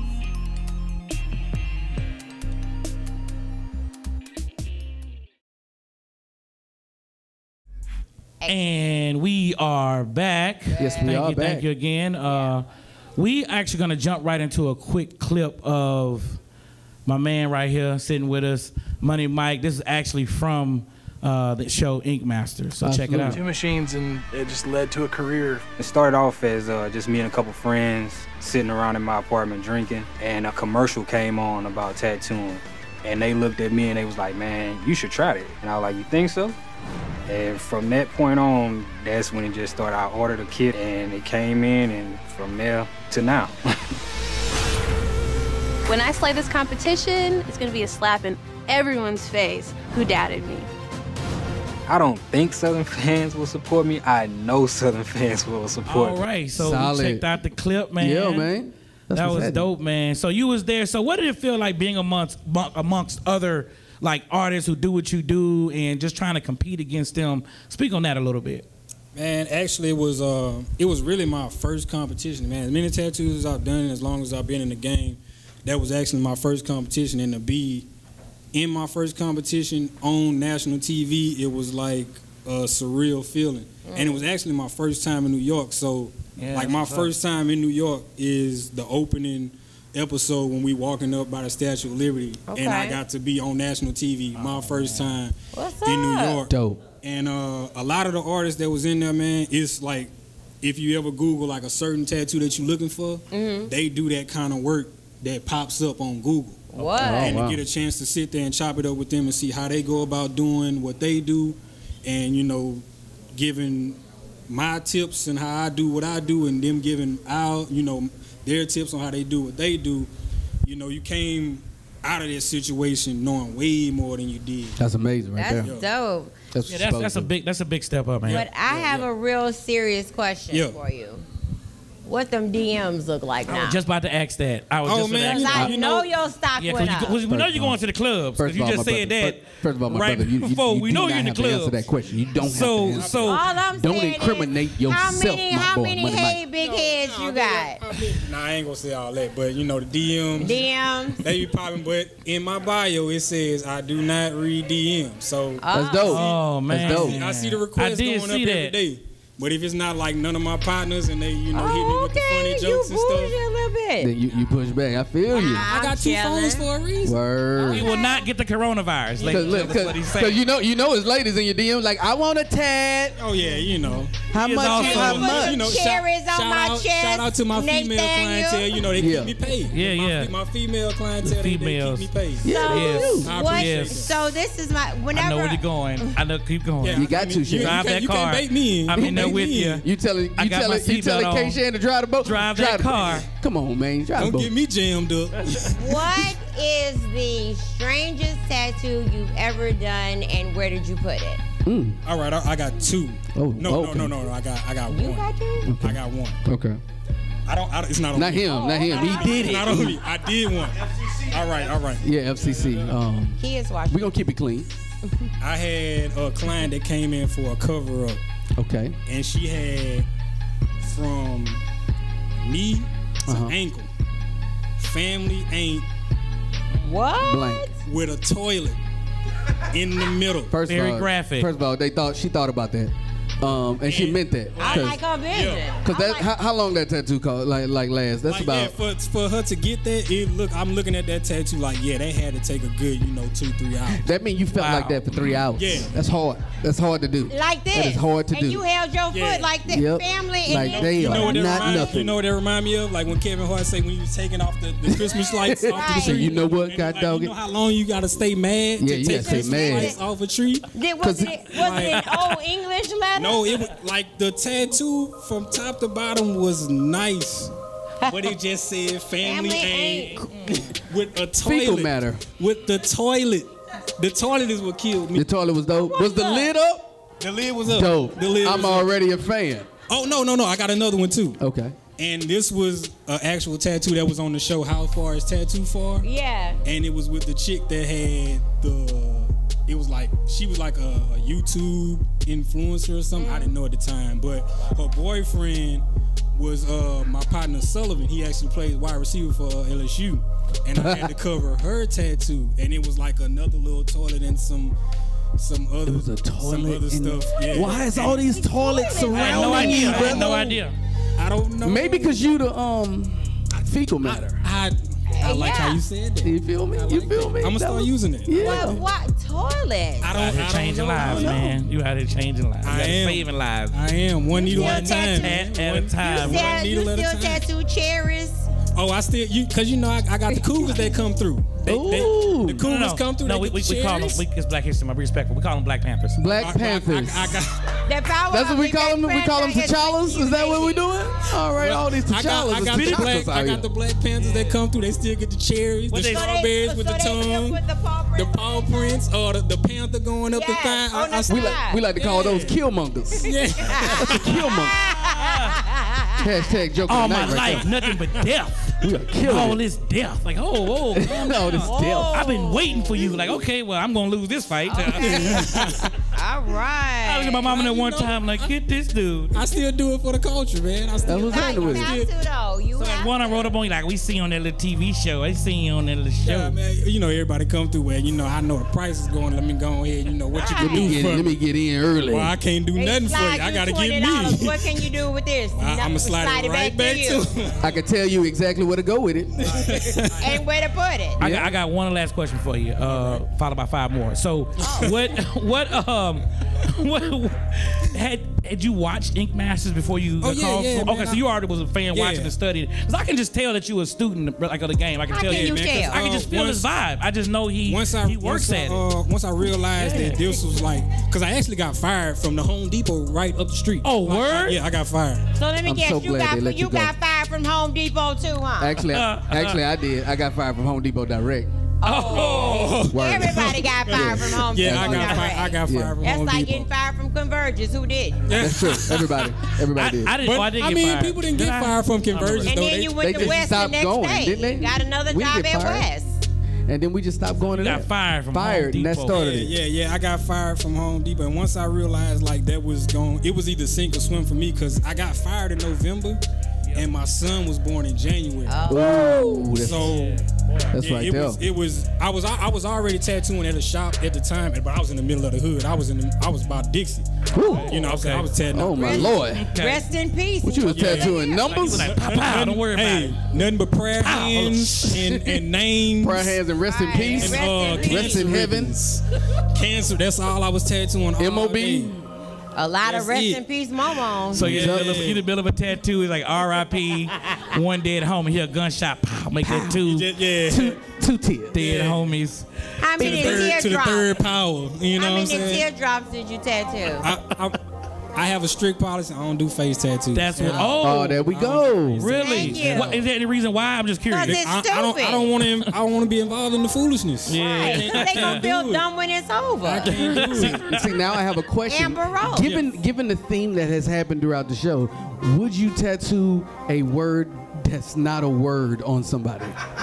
And we are back. Yes, we thank are you, back. Thank you again. Uh, we actually gonna jump right into a quick clip of my man right here sitting with us, Money Mike. This is actually from uh, the show Ink Master. So check it out. Two machines, and it just led to a career. It started off as uh, just me and a couple friends sitting around in my apartment drinking, and a commercial came on about tattooing. And they looked at me and they was like, man, you should try it. And I was like, you think so? And from that point on, that's when it just started. I ordered a kit and it came in, and from there to now. When I slay this competition, it's gonna be a slap in everyone's face who doubted me. I don't think Southern fans will support me. I know Southern fans will support me. All right, so Solid. we checked out the clip, man. Yeah, man. That's that what's was happening. dope, man. So you was there. So what did it feel like being amongst amongst other like artists who do what you do and just trying to compete against them? Speak on that a little bit. Man, actually, it was uh, it was really my first competition, man. As many tattoos as I've done, as long as I've been in the game, that was actually my first competition. And to be in my first competition on national T V, it was like a surreal feeling. Mm. And it was actually my first time in New York. So, yeah, like, my first time in New York is the opening episode when we walking up by the Statue of Liberty. Okay. And I got to be on national T V, my oh, first man. time What's in up? New York. Dope. And uh, a lot of the artists that was in there, man, it's like, if you ever Google like a certain tattoo that you're looking for, mm-hmm. they do that kind of work that pops up on Google. What? And Oh, wow. to get a chance to sit there and chop it up with them and see how they go about doing what they do, and, you know, giving my tips and how I do what I do, and them giving out, you know, their tips on how they do what they do. You know, you came out of that situation knowing way more than you did. That's amazing right That's there. dope. That's, Yeah, that's that's a big that's a big step up, man. But I have a real serious question Yeah. for you. What them D Ms look like I now? was just about to ask that. I was Oh, just man, about to ask I that. you know know- your stock Yeah, went because up. we know you're going to the clubs. First Because you of all, just my said brother, that. fir- First of all, my right brother, you, you, before you we do know not you're in the have to answer clubs. that question. You don't So have to answer. so All I'm Don't saying incriminate is, yourself, how many, my how boy, many Money hey Mike. big heads you got? Nah, I ain't gonna say all that, but you know the D Ms. D Ms. They be popping, but in my bio it says I do not read D Ms. So That's dope. Oh man, That's dope. I see the I requests did going up see every that. day. But if it's not like none of my partners and they, you know, hit me Oh, with the okay. funny You jokes and bougie stuff. a little bit. Then you, you push back. I feel you. I got two chilling. phones for a reason. Word. You will not get the coronavirus. ladies and gentlemen. That's what he's saying. Because you know, you know, it's ladies in your D M like, I want a tat. Oh yeah, you know. How He is much? also- How You much? You know, Cherries shout, on shout my out, chest, shout out to my female Nathaniel. clientele. You know, they Yeah. keep me paid. Yeah, my, yeah. My female clientele, The they, they females. keep me paid. Yeah, So, they Yes. do. I what, appreciate Yes. that. so this is my, whenever. I know where you're going. I know. Keep going. Yeah, You got I mean, to, you, shit. you Drive can't- that you car. can't bait me in. I'm You in there can't with bait me you. in. You telling I you got telling my you telling seatbelt K on. Shan to drive the boat. Drive Drive that the- car. Come on, man. Drive Don't the boat. get me jammed up. What is the strangest tattoo you've ever done, and where did you put it? Mm. All right, I, I got two. Oh, no, okay. no, no, no, no. I got, I got You one. got two? I got one. Okay. I don't. I don't it's not on Not me. him. Not him. He did It's it. not on me. I did one. All right, all right. Yeah, F C C. Um, He is watching. we gonna keep it clean. I had a client that came in for a cover up, Okay. and she had from knee to Uh-huh. ankle. Family ain't What? Blank. with a toilet in the middle. First Very of all, graphic. First of all, they thought she thought about that, um, and she And- meant that. I like her vision. Cause I that like- how, how long that tattoo cost? Like like last? That's Like, about. yeah, for, for her to get that, it look. I'm looking at that tattoo like, yeah, they had to take a good, you know, two, three hours. That means you felt Wow. like that for three hours. Yeah. That's hard. That's hard to do. Like this. That is hard to and do. you held your Yeah. foot like this. Yep. Family and Like then they You are know what that not remind, nothing. You know what that remind me of? Like when Kevin Hart say when he was taking off the, the Christmas lights off the Right. So tree. you know what, And God like, dog you it? know how long you gotta stay mad Yeah, to you take gotta stay Christmas mad. lights off a tree? Did, was it, was it in old English letter? No, it was like the tattoo from top to bottom was nice. But it just said family, Family ain't with a toilet. Fecal matter. With the toilet. The toilet is what killed me. The toilet was dope. Was the lid up? The lid was up. Dope. The lid I'm was up. already a fan. Oh no, no, no. I got another one too. Okay. And this was an actual tattoo that was on the show How Far Is Tattoo Far? Yeah. And it was with the chick that had the, it was like, she was like a, a YouTube influencer or something. I didn't know at the time, but her boyfriend was uh, my partner Sullivan. He actually played wide receiver for uh, L S U. And I had to cover her tattoo. And it was like another little toilet and some some other, It was a some toilet. other in- stuff. Yeah. Why is all these toilets I had no surrounding you, idea. I had bro? no idea. I don't know. Maybe because you the um fecal matter. I, I I like Yeah. how you said that. You feel me? You feel me? I'm gonna That start was- using it. Yeah. Well, what toilet? I You out don't. here I don't changing know. I lives, don't know. man. You out here changing lives. You I out here am. saving lives. I am one needle still at a time. At, at One- a time. You one still, you needle at a still time. tattoo cherries? Oh, I still you because you know I, I got the cougars that come through. They, they, Ooh. the cougars No, no, come through. no they we, get we, the we call them, cherries. we, it's Black History Month. Be respectful. We call them Black Panthers. Black I- I- Panthers. I, I, I got. The power That's what of we the call them. Black We call them Panther is T'Challas. Is that what we doing? All right, all these I got, T'Challas. I is got the T'Challas black, out I here. got the Black Panthers that come through. They still get the cherries, What the they- So they- strawberries with so the they still tongue, put the paw the prints paw prints, or the, the panther going up Yes, the thigh. on the I, I, We like, we like to call those killmongers. yeah. That's a killmonger. Hashtag joke All of the my night right life, there. nothing but death. We are killing All it. this death. Like, oh, oh, calm All this down. death. I've been waiting for you. Like, okay, well, I'm gonna lose this fight. All I right. looked at my mom that one time, like, get this dude. I still do it for the culture, man. I still. That's what's Nah, happening you with it. have to though. You So like have one I to. wrote up on you, like we see you on that little T V show. I seen you on that little show. Yeah, man. You know everybody come through where you know I know the price is going. Let me go ahead. You know what you can Let me do get, for let me me. get in early. Well, I can't do They nothing for slide you. I you gotta twenty get dollars. me. What can you do with this? I, I'm Nothing. gonna slide it right back to to you. him. I can tell you exactly where to go with it. And where to put it. I, got, I got one last question for you, uh, followed by five more. So, Oh. what, what, um, what had had you watched Ink Masters before you? Oh, uh, yeah, called? yeah, Okay, man, so I- you already was a fan Yeah. watching and studying. Because I can just tell that you were a student like of the game. I can How tell can you. you man, 'cause tell? I can just feel once- his vibe. I just know he Once I he works once at I, it. uh, once I realized Yeah. that this was like, because I actually got fired from the Home Depot right up the street. Oh, Like, word? yeah, I got fired. So let me I'm guess, so you glad got they let you you go. got fired from Home Depot too, huh? Actually, I, actually, I did. I got fired from Home Depot direct. Oh, Word. Everybody got fired from Home Yeah, Depot. I got direct. fired. I got Yeah. fired from That's Home like Depot. getting fired from Convergence. Who did? That's true. Everybody, everybody I, did. I didn't. But, oh, I did I get mean, fired. people didn't Did get I? fired from I don't Convergence. And though. then They- you went they to just West the stopped next going, day. didn't they? Got another We job get at fired. West. And then we just stopped going to You got that. fired from Fired, Home and that Depot. started Yeah, it. yeah, yeah. I got fired from Home Depot, and once I realized like that was going, it was either sink or swim for me because I got fired in November, and my son was born in January. Ooh, that's, So that's it, right it there. was, it was. I was. I was already tattooing at a shop at the time, but I was in the middle of the hood. I was in. The, I was by Dixie. Ooh. You know, Okay. I was tattooing. Oh my Rest- lord! Okay. Rest in peace. What you was Yeah. tattooing Like, he was numbers? like, pow, pow, don't worry about Hey, it. nothing but prayer Pow. hands and, and names. Prayer hands and rest in Right. peace. And, Rest uh, in peace. Rest in cancer heaven. ribbons. Cancer. That's all I was tattooing. all M O B? day. A lot of That's rest it. in peace, momos. So you in the Yeah. middle of- you in the middle of a tattoo is like R I P one dead homie. Hear a gunshot, pow, make that two Just- yeah. Two, two tears. dead homies. How To the many third, to the teardrops? third power. You know How what I'm many saying? teardrops did you tattoo? I, I, I have a strict policy. I don't do face tattoos. That's what. I- Oh, Oh, there we go. really? Thank you. What, is that any reason why? I'm just curious. 'Cause it's I, I don't. I don't want to. I don't want to be involved in the foolishness. Yeah. Right. So they gonna do feel it. dumb when it's over. See, see, now I have a question. Amber Rose. Given given the theme that has happened throughout the show, would you tattoo a word that's not a word on somebody?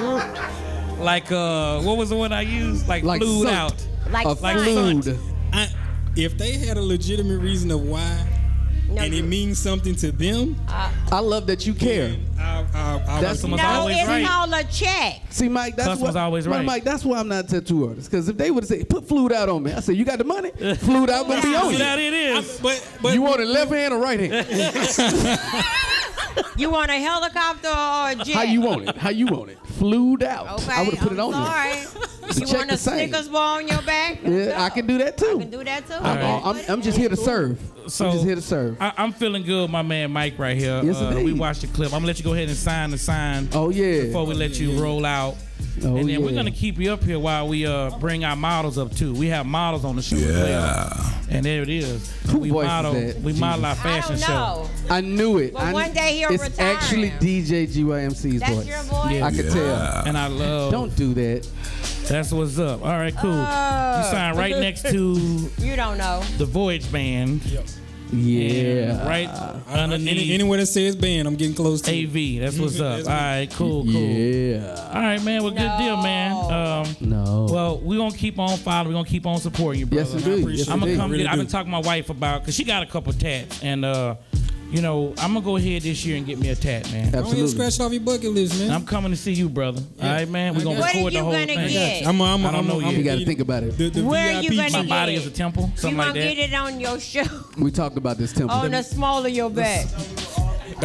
Like, uh, what was the one I used? Like, Like flued sucked. out. Like A front. fluid. I, if they had a legitimate reason of why, No, and it you- means something to them, I love that you care. then I, I, I, That's I, Customer's no, always it's right. called a check. See, Mike, that's Customer's what, always Mike, right. Mike, that's why I'm not a tattoo artist. Because if they would have said, put fluid out on me, I said, you got the money? Fluid out gonna be on So you. that it is. but but You want it left hand or right hand? You want a helicopter or a jet? How you want it? How you want it? Flued out. Okay, I would have put it I'm on sorry. You Check want the a same. Snickers bar on your back? you. Yeah, I can do that too. I can do that too. I'm, All I'm, I'm just here to serve. So I'm just here to serve. I, I'm feeling good, my man Mike right here. Yes, uh, indeed. we watched the clip. I'm gonna let you go ahead and sign the sign Oh yeah. before we let you roll out. Oh, and then we're yeah. gonna keep you up here while we uh, bring our models up too. We have models on the show as well. And there it is. Who we voices model, that? we model our I fashion don't show. know. I knew it. But I, one day he'll it's retire. actually D J G Y M C's That's voice. your voice? I could tell. And I love. Don't do that. That's what's up. All right, cool. Uh. you sign right next to You don't know. the Voyage Band. Yeah. And right underneath any, anywhere that says band, I'm getting close to. A V. That's what's up. All right, cool, cool. Yeah. All right, man. Well, good No. deal, man. Um, No. well, we're going to keep on following. We're going to keep on supporting you, brother. Yes, indeed. Yes, I'm going to indeed. come Really get I've been do. talking to my wife about, because she got a couple tats. And, uh, you know, I'm going to go ahead this year and get me a tat, man. Go ahead and Absolutely. scratch it off your bucket list, man. I'm coming to see you, brother. All right, man. We're going to What are record the you whole gonna thing. get? I'm, I'm, I don't I'm, know I'm, yet. You got to the- think about it. The, the Where V I P are you gonna My check. body get is a it? temple, You something gonna like that. get it on your show, We talked about this temple. on the small of your back. That's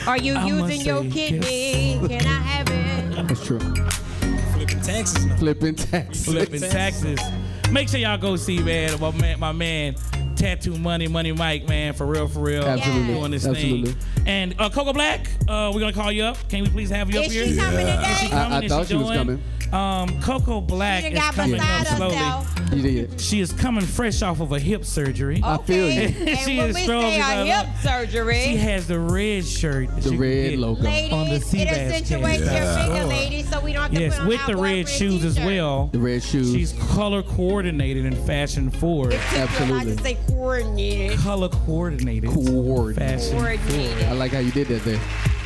Are you I'ma using your say kidney? Can I have it? That's true. Flipping taxes now. Flipping taxes. Flipping taxes. Make sure y'all go see, man, my man, my man Tattoo Money, Money Mike, man, for real, for real. Absolutely. Doing this Absolutely. thing. And uh, Coco Black, uh, we're going to call you up. Can we please have you up Is here? she coming Is today? she coming? I, I Is thought she, was doing? coming. Um, Coco Black She is done got coming up beside slowly. herself. You did. She is coming fresh off of a hip surgery. I feel you. Okay. She And when is we strong say as a ever. hip surgery, She has the red shirt. that The you can red get logo. ladies, on the it C-BAZZ accentuates cast. your Yeah. figure, ladies, so we don't have to Yes, put on with our the red boyfriend shoes as t-shirt. well. The red shoes. She's color coordinated and fashion forward. It took you a lot Absolutely. to say coordinated. Color coordinated. Coordinated. Fashion Coordinated. I like how you did that there.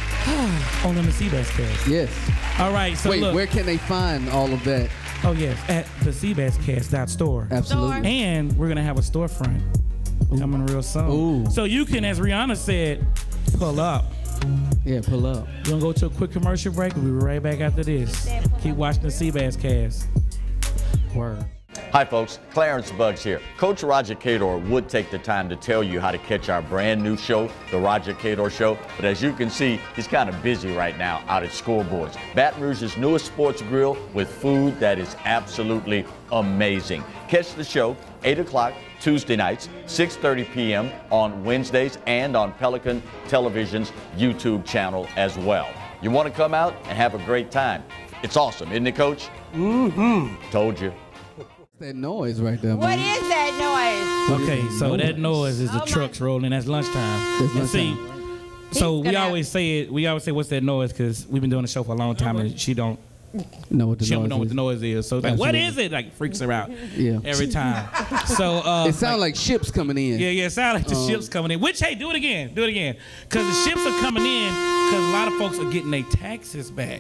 on the C-BAZZ cast. Yes. All right, so Wait, look. where can they find all of that? Oh yes, at the C Bazz Cast dot store. Absolutely. And we're gonna have a storefront coming real soon. Ooh. So you can, as Rihanna said, pull up. Yeah, pull up. We're gonna go to a quick commercial break. We'll be right back after this. Keep watching the C Bazz Cast. Word. Hi folks, Clarence Buggs here. Coach Roger Cador would take the time to tell you how to catch our brand new show, The Roger Cador Show, but as you can see, he's kind of busy right now out at scoreboards. Baton Rouge's newest sports grill with food that is absolutely amazing. Catch the show, eight o'clock Tuesday nights, six thirty p m on Wednesdays and on Pelican Television's YouTube channel as well. You want to come out and have a great time. It's awesome, isn't it, Coach? Mm-hmm. Told you. That noise right there, What man. is that noise? Okay, so that noise is the trucks rolling. That's lunchtime. That's And see, lunchtime. so He's we gonna always say it. We always say, "What's that noise?" Because we've been doing the show for a long time, and she don't. Know what the She don't noise know what is. the noise is. So it's like, what Absolutely. is it? Like freaks her out. Yeah. Every time. So uh, It sounds like ships coming in. Yeah, yeah, it sounds like the Um, ships coming in. Which, hey, do it again. Do it again. Because the ships are coming in because a lot of folks are getting their taxes back.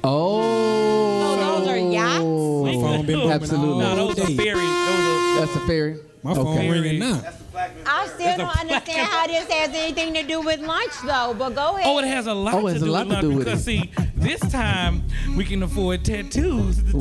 Oh. So those are yachts? My phone been booming Absolutely. all No, those are day. ferries. Those are, That's a ferry. My phone Okay. ringing now. I still don't understand how this has anything to do with lunch, though, but go ahead. oh, it has a lot, Oh, it to, has do a lot with to do lunch with because, see, this time we can afford tattoos. The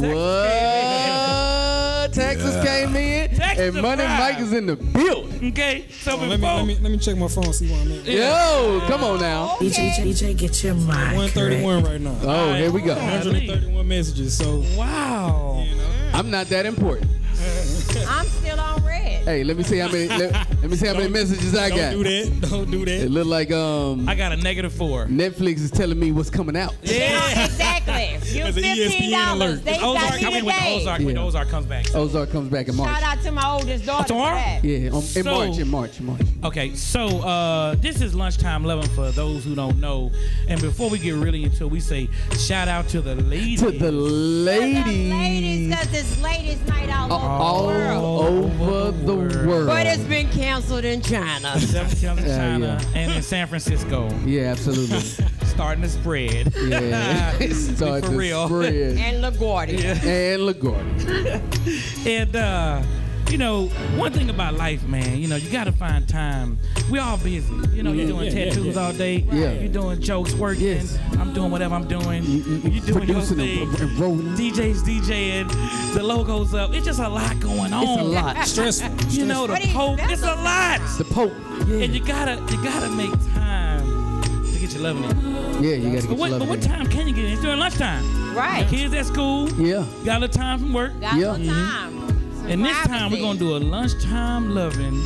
What? Texas came in, Texas and Money arrived. Mike is in the building. Okay, so Oh, before, let me let me let me check my phone, see where I'm at. Yo, come on now. D J, D J, get your mind one thirty-one right now. Oh, here we go. one hundred thirty-one messages. So wow. I'm not that important. I'm still on red. Hey, let me see how many. Let, let me see how many messages I don't got. do that. Don't do It that. look like um I got a negative four. Netflix is telling me what's coming out. Yeah. Exactly. You There's an E S P N fifteen dollars. alert. They Ozark, got I me mean, with the today. Ozark, when Yeah. Ozark comes back. So. Ozark comes back in March. Shout out to my oldest daughter for tomorrow? that. Yeah, um, in So- March, in March, in March. Okay, so uh, this is Lunchtime Lovin' for those who don't know. And before we get really into it, we say shout out to the ladies. To the To the ladies, ladies because it's ladies' night all over all the world. over the world. But it's been canceled in China. Seven comes in Yeah, China yeah. and in San Francisco. Yeah, absolutely. Starting to spread. Yeah, it's For starting to real. spread. And LaGuardia. And LaGuardia. And, uh, you know, one thing about life, man, you know, you got to find time. We all busy. You know, you're doing Yeah, yeah, tattoos yeah. all day. Yeah. You're doing jokes, working. Yes. I'm doing whatever I'm doing. You- you- You're doing your producing thing. and- and rolling. D J's DJing. The logo's up. It's just a lot going on. It's a lot. Stressful. You know, the What do you- Pope. that's It's a a lot. The Pope. Yeah, And you gotta, you gotta make time to get your loving in. yeah, you gotta But get what, your but love what in. time can you get in? It's during lunchtime. Right. Kids at school. Yeah. Got a little time from work. Got Yeah. no time. Some And this time privacy. we're gonna do a lunchtime loving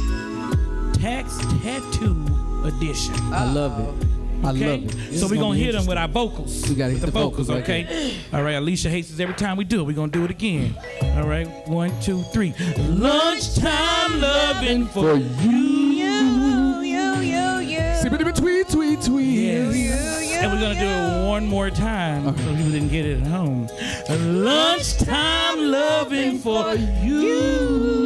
tax tattoo edition. I love it. I Okay, love it. so we're gonna gonna be hit them with our vocals. We gotta with hit the the vocals, vocals right okay? All right, Alicia hates us every time we do it. We're gonna do it again. All right, one, two, three. Lunchtime loving for you. You, you, you, you. Sippity tweet, tweet, tweet. Yes. And we're gonna do it one more time so people didn't get it at home. Lunchtime loving for you.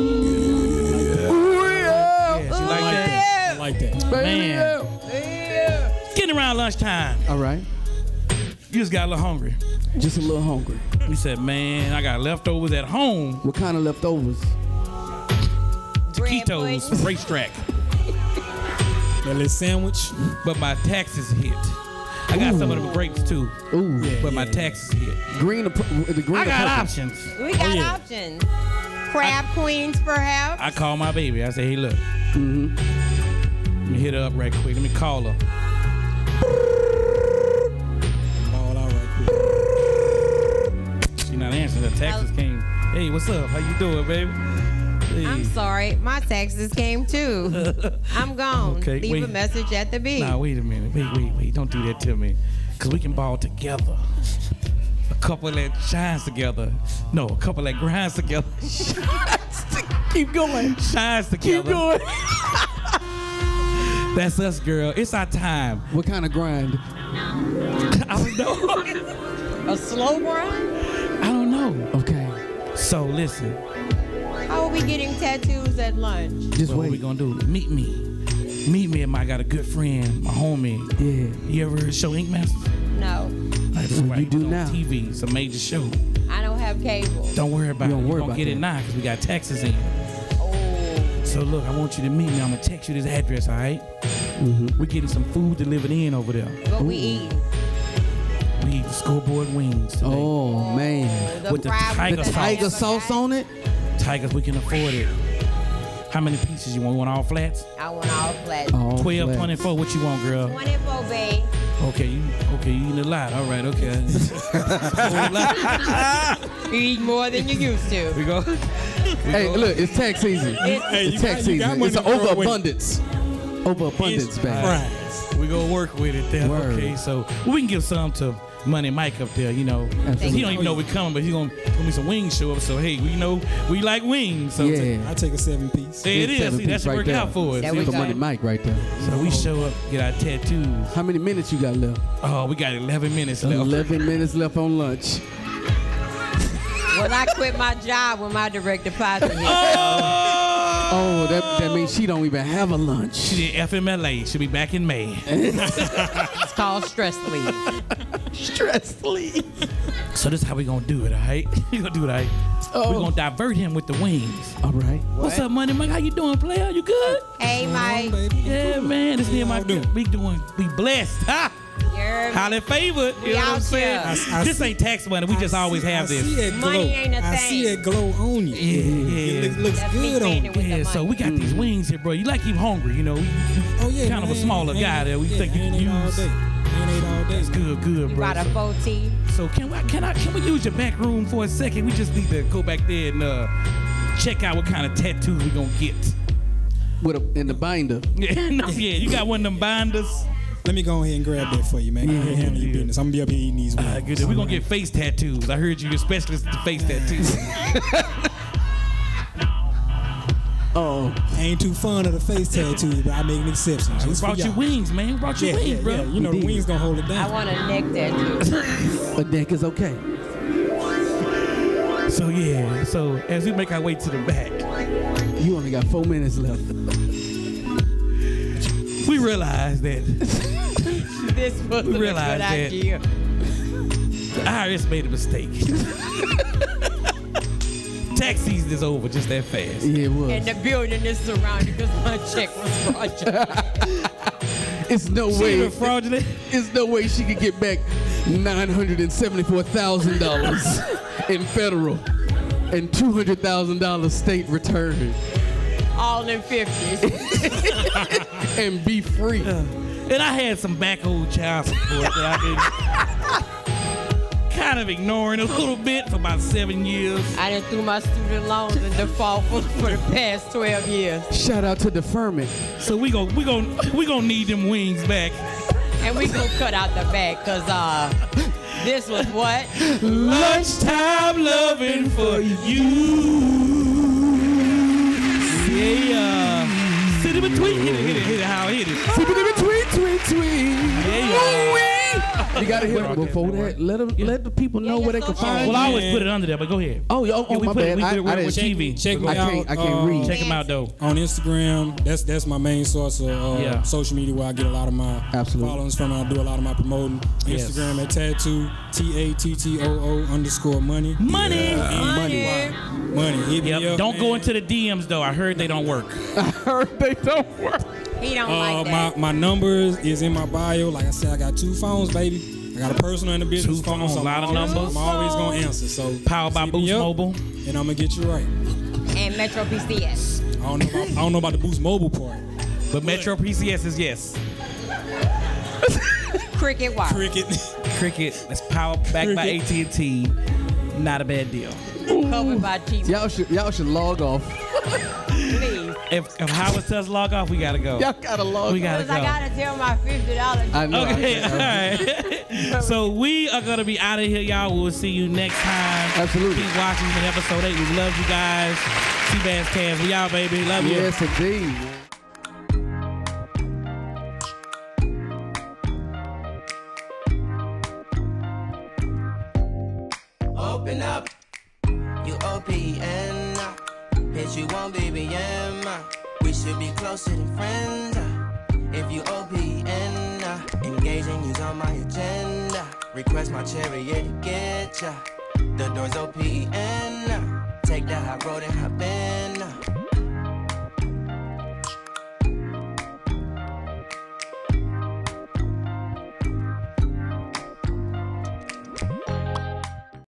Ooh, yeah. Yes, you like that? I like that. Baby, Man. yeah. Getting around lunchtime, All right. you just got a little hungry. Just a little hungry. You said, man, I got leftovers at home. What kind of leftovers? Bread Taquitos pudding. racetrack. That little sandwich. But my taxes hit. I got some of the grapes too, Ooh. but my taxes hit. Green or pur- the green I or got purple? options. We got Oh, yeah. options. Crab queens, perhaps. I call my baby. I say, hey, look. Mm-hmm. Let me hit her up right quick. Let me call her. what's up? How you doing, baby? Hey. I'm sorry, my taxes came too. I'm gone. Okay, Leave wait. a message at the beep. Nah, wait a minute. Wait, wait, wait. Don't do that to me. Because we can ball together. A couple that shines together. No, a couple that grinds together. Keep going. Shines together. Keep going. That's us, girl. It's our time. What kind of grind? I don't know. A slow grind? I don't know. Okay. So listen. How are we getting tattoos at lunch? Just well, wait. What we gonna do? Meet me. Meet me and my got a good friend, my homie. Yeah. You ever heard of show Ink Master? No. Like, Well, right, you do on now. T V. It's a major show. I don't have cable. Don't worry about You it. don't We're worry gonna about get it that. now because we got taxes in. Oh. So look, I want you to meet me. I'm gonna text you this address, all right? Mm-hmm. We're getting some food delivered in over there. What we eating? We eat the scoreboard wings today. Oh man. The With the fried tiger The sauce. tiger sauce on it? Tigers, we can afford it. How many pieces you want? You want all flats? I want all flat. All twelve, flat. twenty-four. What you want, girl? twenty-four, babe. Okay, you okay? You eating a lot. All right, okay. Whole lot. You eat more than you used to. We go. Hey, look, it's tax season. Hey, It's you tax got- you got season. money It's an to throw away. overabundance. Overabundance, baby. Fries. We gonna work with it there. Word. Okay, so we can give some to Money Mike up there, you know. Absolutely. He don't even know we coming, but he gonna gonna be some wings show up. So hey, we know we like wings. So Yeah. I take a seven piece. there it It's is. seven See, that piece should right work there. out for us. There See? we For go. Money Mike right there. So we show up, get our tattoos. How many minutes you got left? Oh, we got eleven minutes left. eleven minutes left on lunch. Well, I quit my job when my direct deposit hit. Oh, that, that means she don't even have a lunch. She did F M L A. She'll be back in May. It's called stress leave. Stress leave. So this is how we gonna do it, all right? We gonna do it, all right? Oh. We gonna divert him with the wings. All right. What's up, Money Mike? How you doing, player? You good? Hey, Mike. Yeah, man. This me and my y'all doing? we doing we blessed. Ha! You're Highly favored. We You know what out I'm saying? here. I- I This see- ain't tax money. We just I always see- have I this. See that glow. Money ain't a I thing. see that glow on you. Yeah, yeah. It look, looks That's me good on saying you. it with Yeah, the so money. we got these wings here, bro. You like you hungry, you know? You, Oh yeah, kind of a man, smaller ain't- guy there. We yeah, think you ain't can ate all use. day. Ain't ate all day. That's good, good, You bro. got a four T. So can we can I can we use your back room for a second? We just need to go back there and uh, check out what kind of tattoos we gonna get. With a, in the binder. Yeah, no, yeah, you got one of them binders. Let me go ahead and grab that for you, man. Go ahead and handle your yeah. business. I'm gonna be up here eating these wings. Uh, good. We're gonna get face tattoos. I heard you the specialist at the face tattoos. Oh. I ain't too fond of the face tattoos, but I make an exception. We Just for brought you y'all. wings, man. We brought you Yeah, wings, yeah, bro. yeah. You know We the did. wings gonna hold it I down. want a neck tattoo. A neck is okay. So yeah, so as we make our way to the back, You only got four minutes left. we realized that This was We a realized good that- idea. the I R S made a mistake. Tax season is over just that fast. Yeah, it was. And the building is surrounded because my check was fraudulent. It's no She way. even fraudulent. It's no way she could get back nine hundred and seventy-four thousand dollars in federal and two hundred thousand dollars state return All in fifties. and be free. And I had some back old child support that I've been kind of ignoring a little bit for about seven years. I done threw my student loans in default for, for the past twelve years. Shout out to deferment. So we gon' we gon' we gon' need them wings back. And we gonna cut out the back because uh, this was what? Lunchtime loving for you. Yeah. Sit in between. Hit it, hit it, hit it, how hit it. Sit in between, tweet, tweet. Yeah. You gotta hit it before that. Let them, let the people know Yeah, where they your can social find. Well, I you. always put it under there, but go ahead. Oh, oh, Yeah, oh we my put it- bad. we I, put it- I we're didn't. T V. Check me I out. can't. I can't uh, read. Check them out though. On Instagram, that's that's my main source of uh, Yeah. social media where I get a lot of my Absolutely. followings from. And I do a lot of my promoting. Yes. Instagram at tattoo T A T T O O underscore money. Money. Money. Money. Hit me Yep. up, Don't go man. into the D Ms though. I heard they don't work. I heard they don't work. He don't Uh, like my that. my numbers is in my bio. Like I said, I got two phones, baby. I got a personal and a business Two phone. phones, so I'm lot of always- numbers. I'm always gonna answer. So Powered by hit me Boost up, Mobile. and I'm gonna get you right. And Metro P C S. I don't know. About, I don't know about the Boost Mobile part. But Metro P C S is yes. Cricket wire. Cricket. Cricket that's powered back by A Cricket. T and T. Not a bad deal. covered by cheap. Y'all should y'all should log off. Please. If, if Howard tells log off, we gotta go. Y'all gotta log We gotta Because go. I gotta tell my fifty dollars. I know. Okay, all right. So we are gonna be out of here, y'all. We'll see you next time. Absolutely. Keep watching in episode eight. We love you guys. C-BAZZ Cast. We out, baby. Love you. Yes, indeed. Man. Open up, you O P N. Bitch, you want B B M. We should be closer than friends. If you O P N, engaging you's on my agenda. Request my chariot to get ya. The door's O P N. Take the high road and hop in.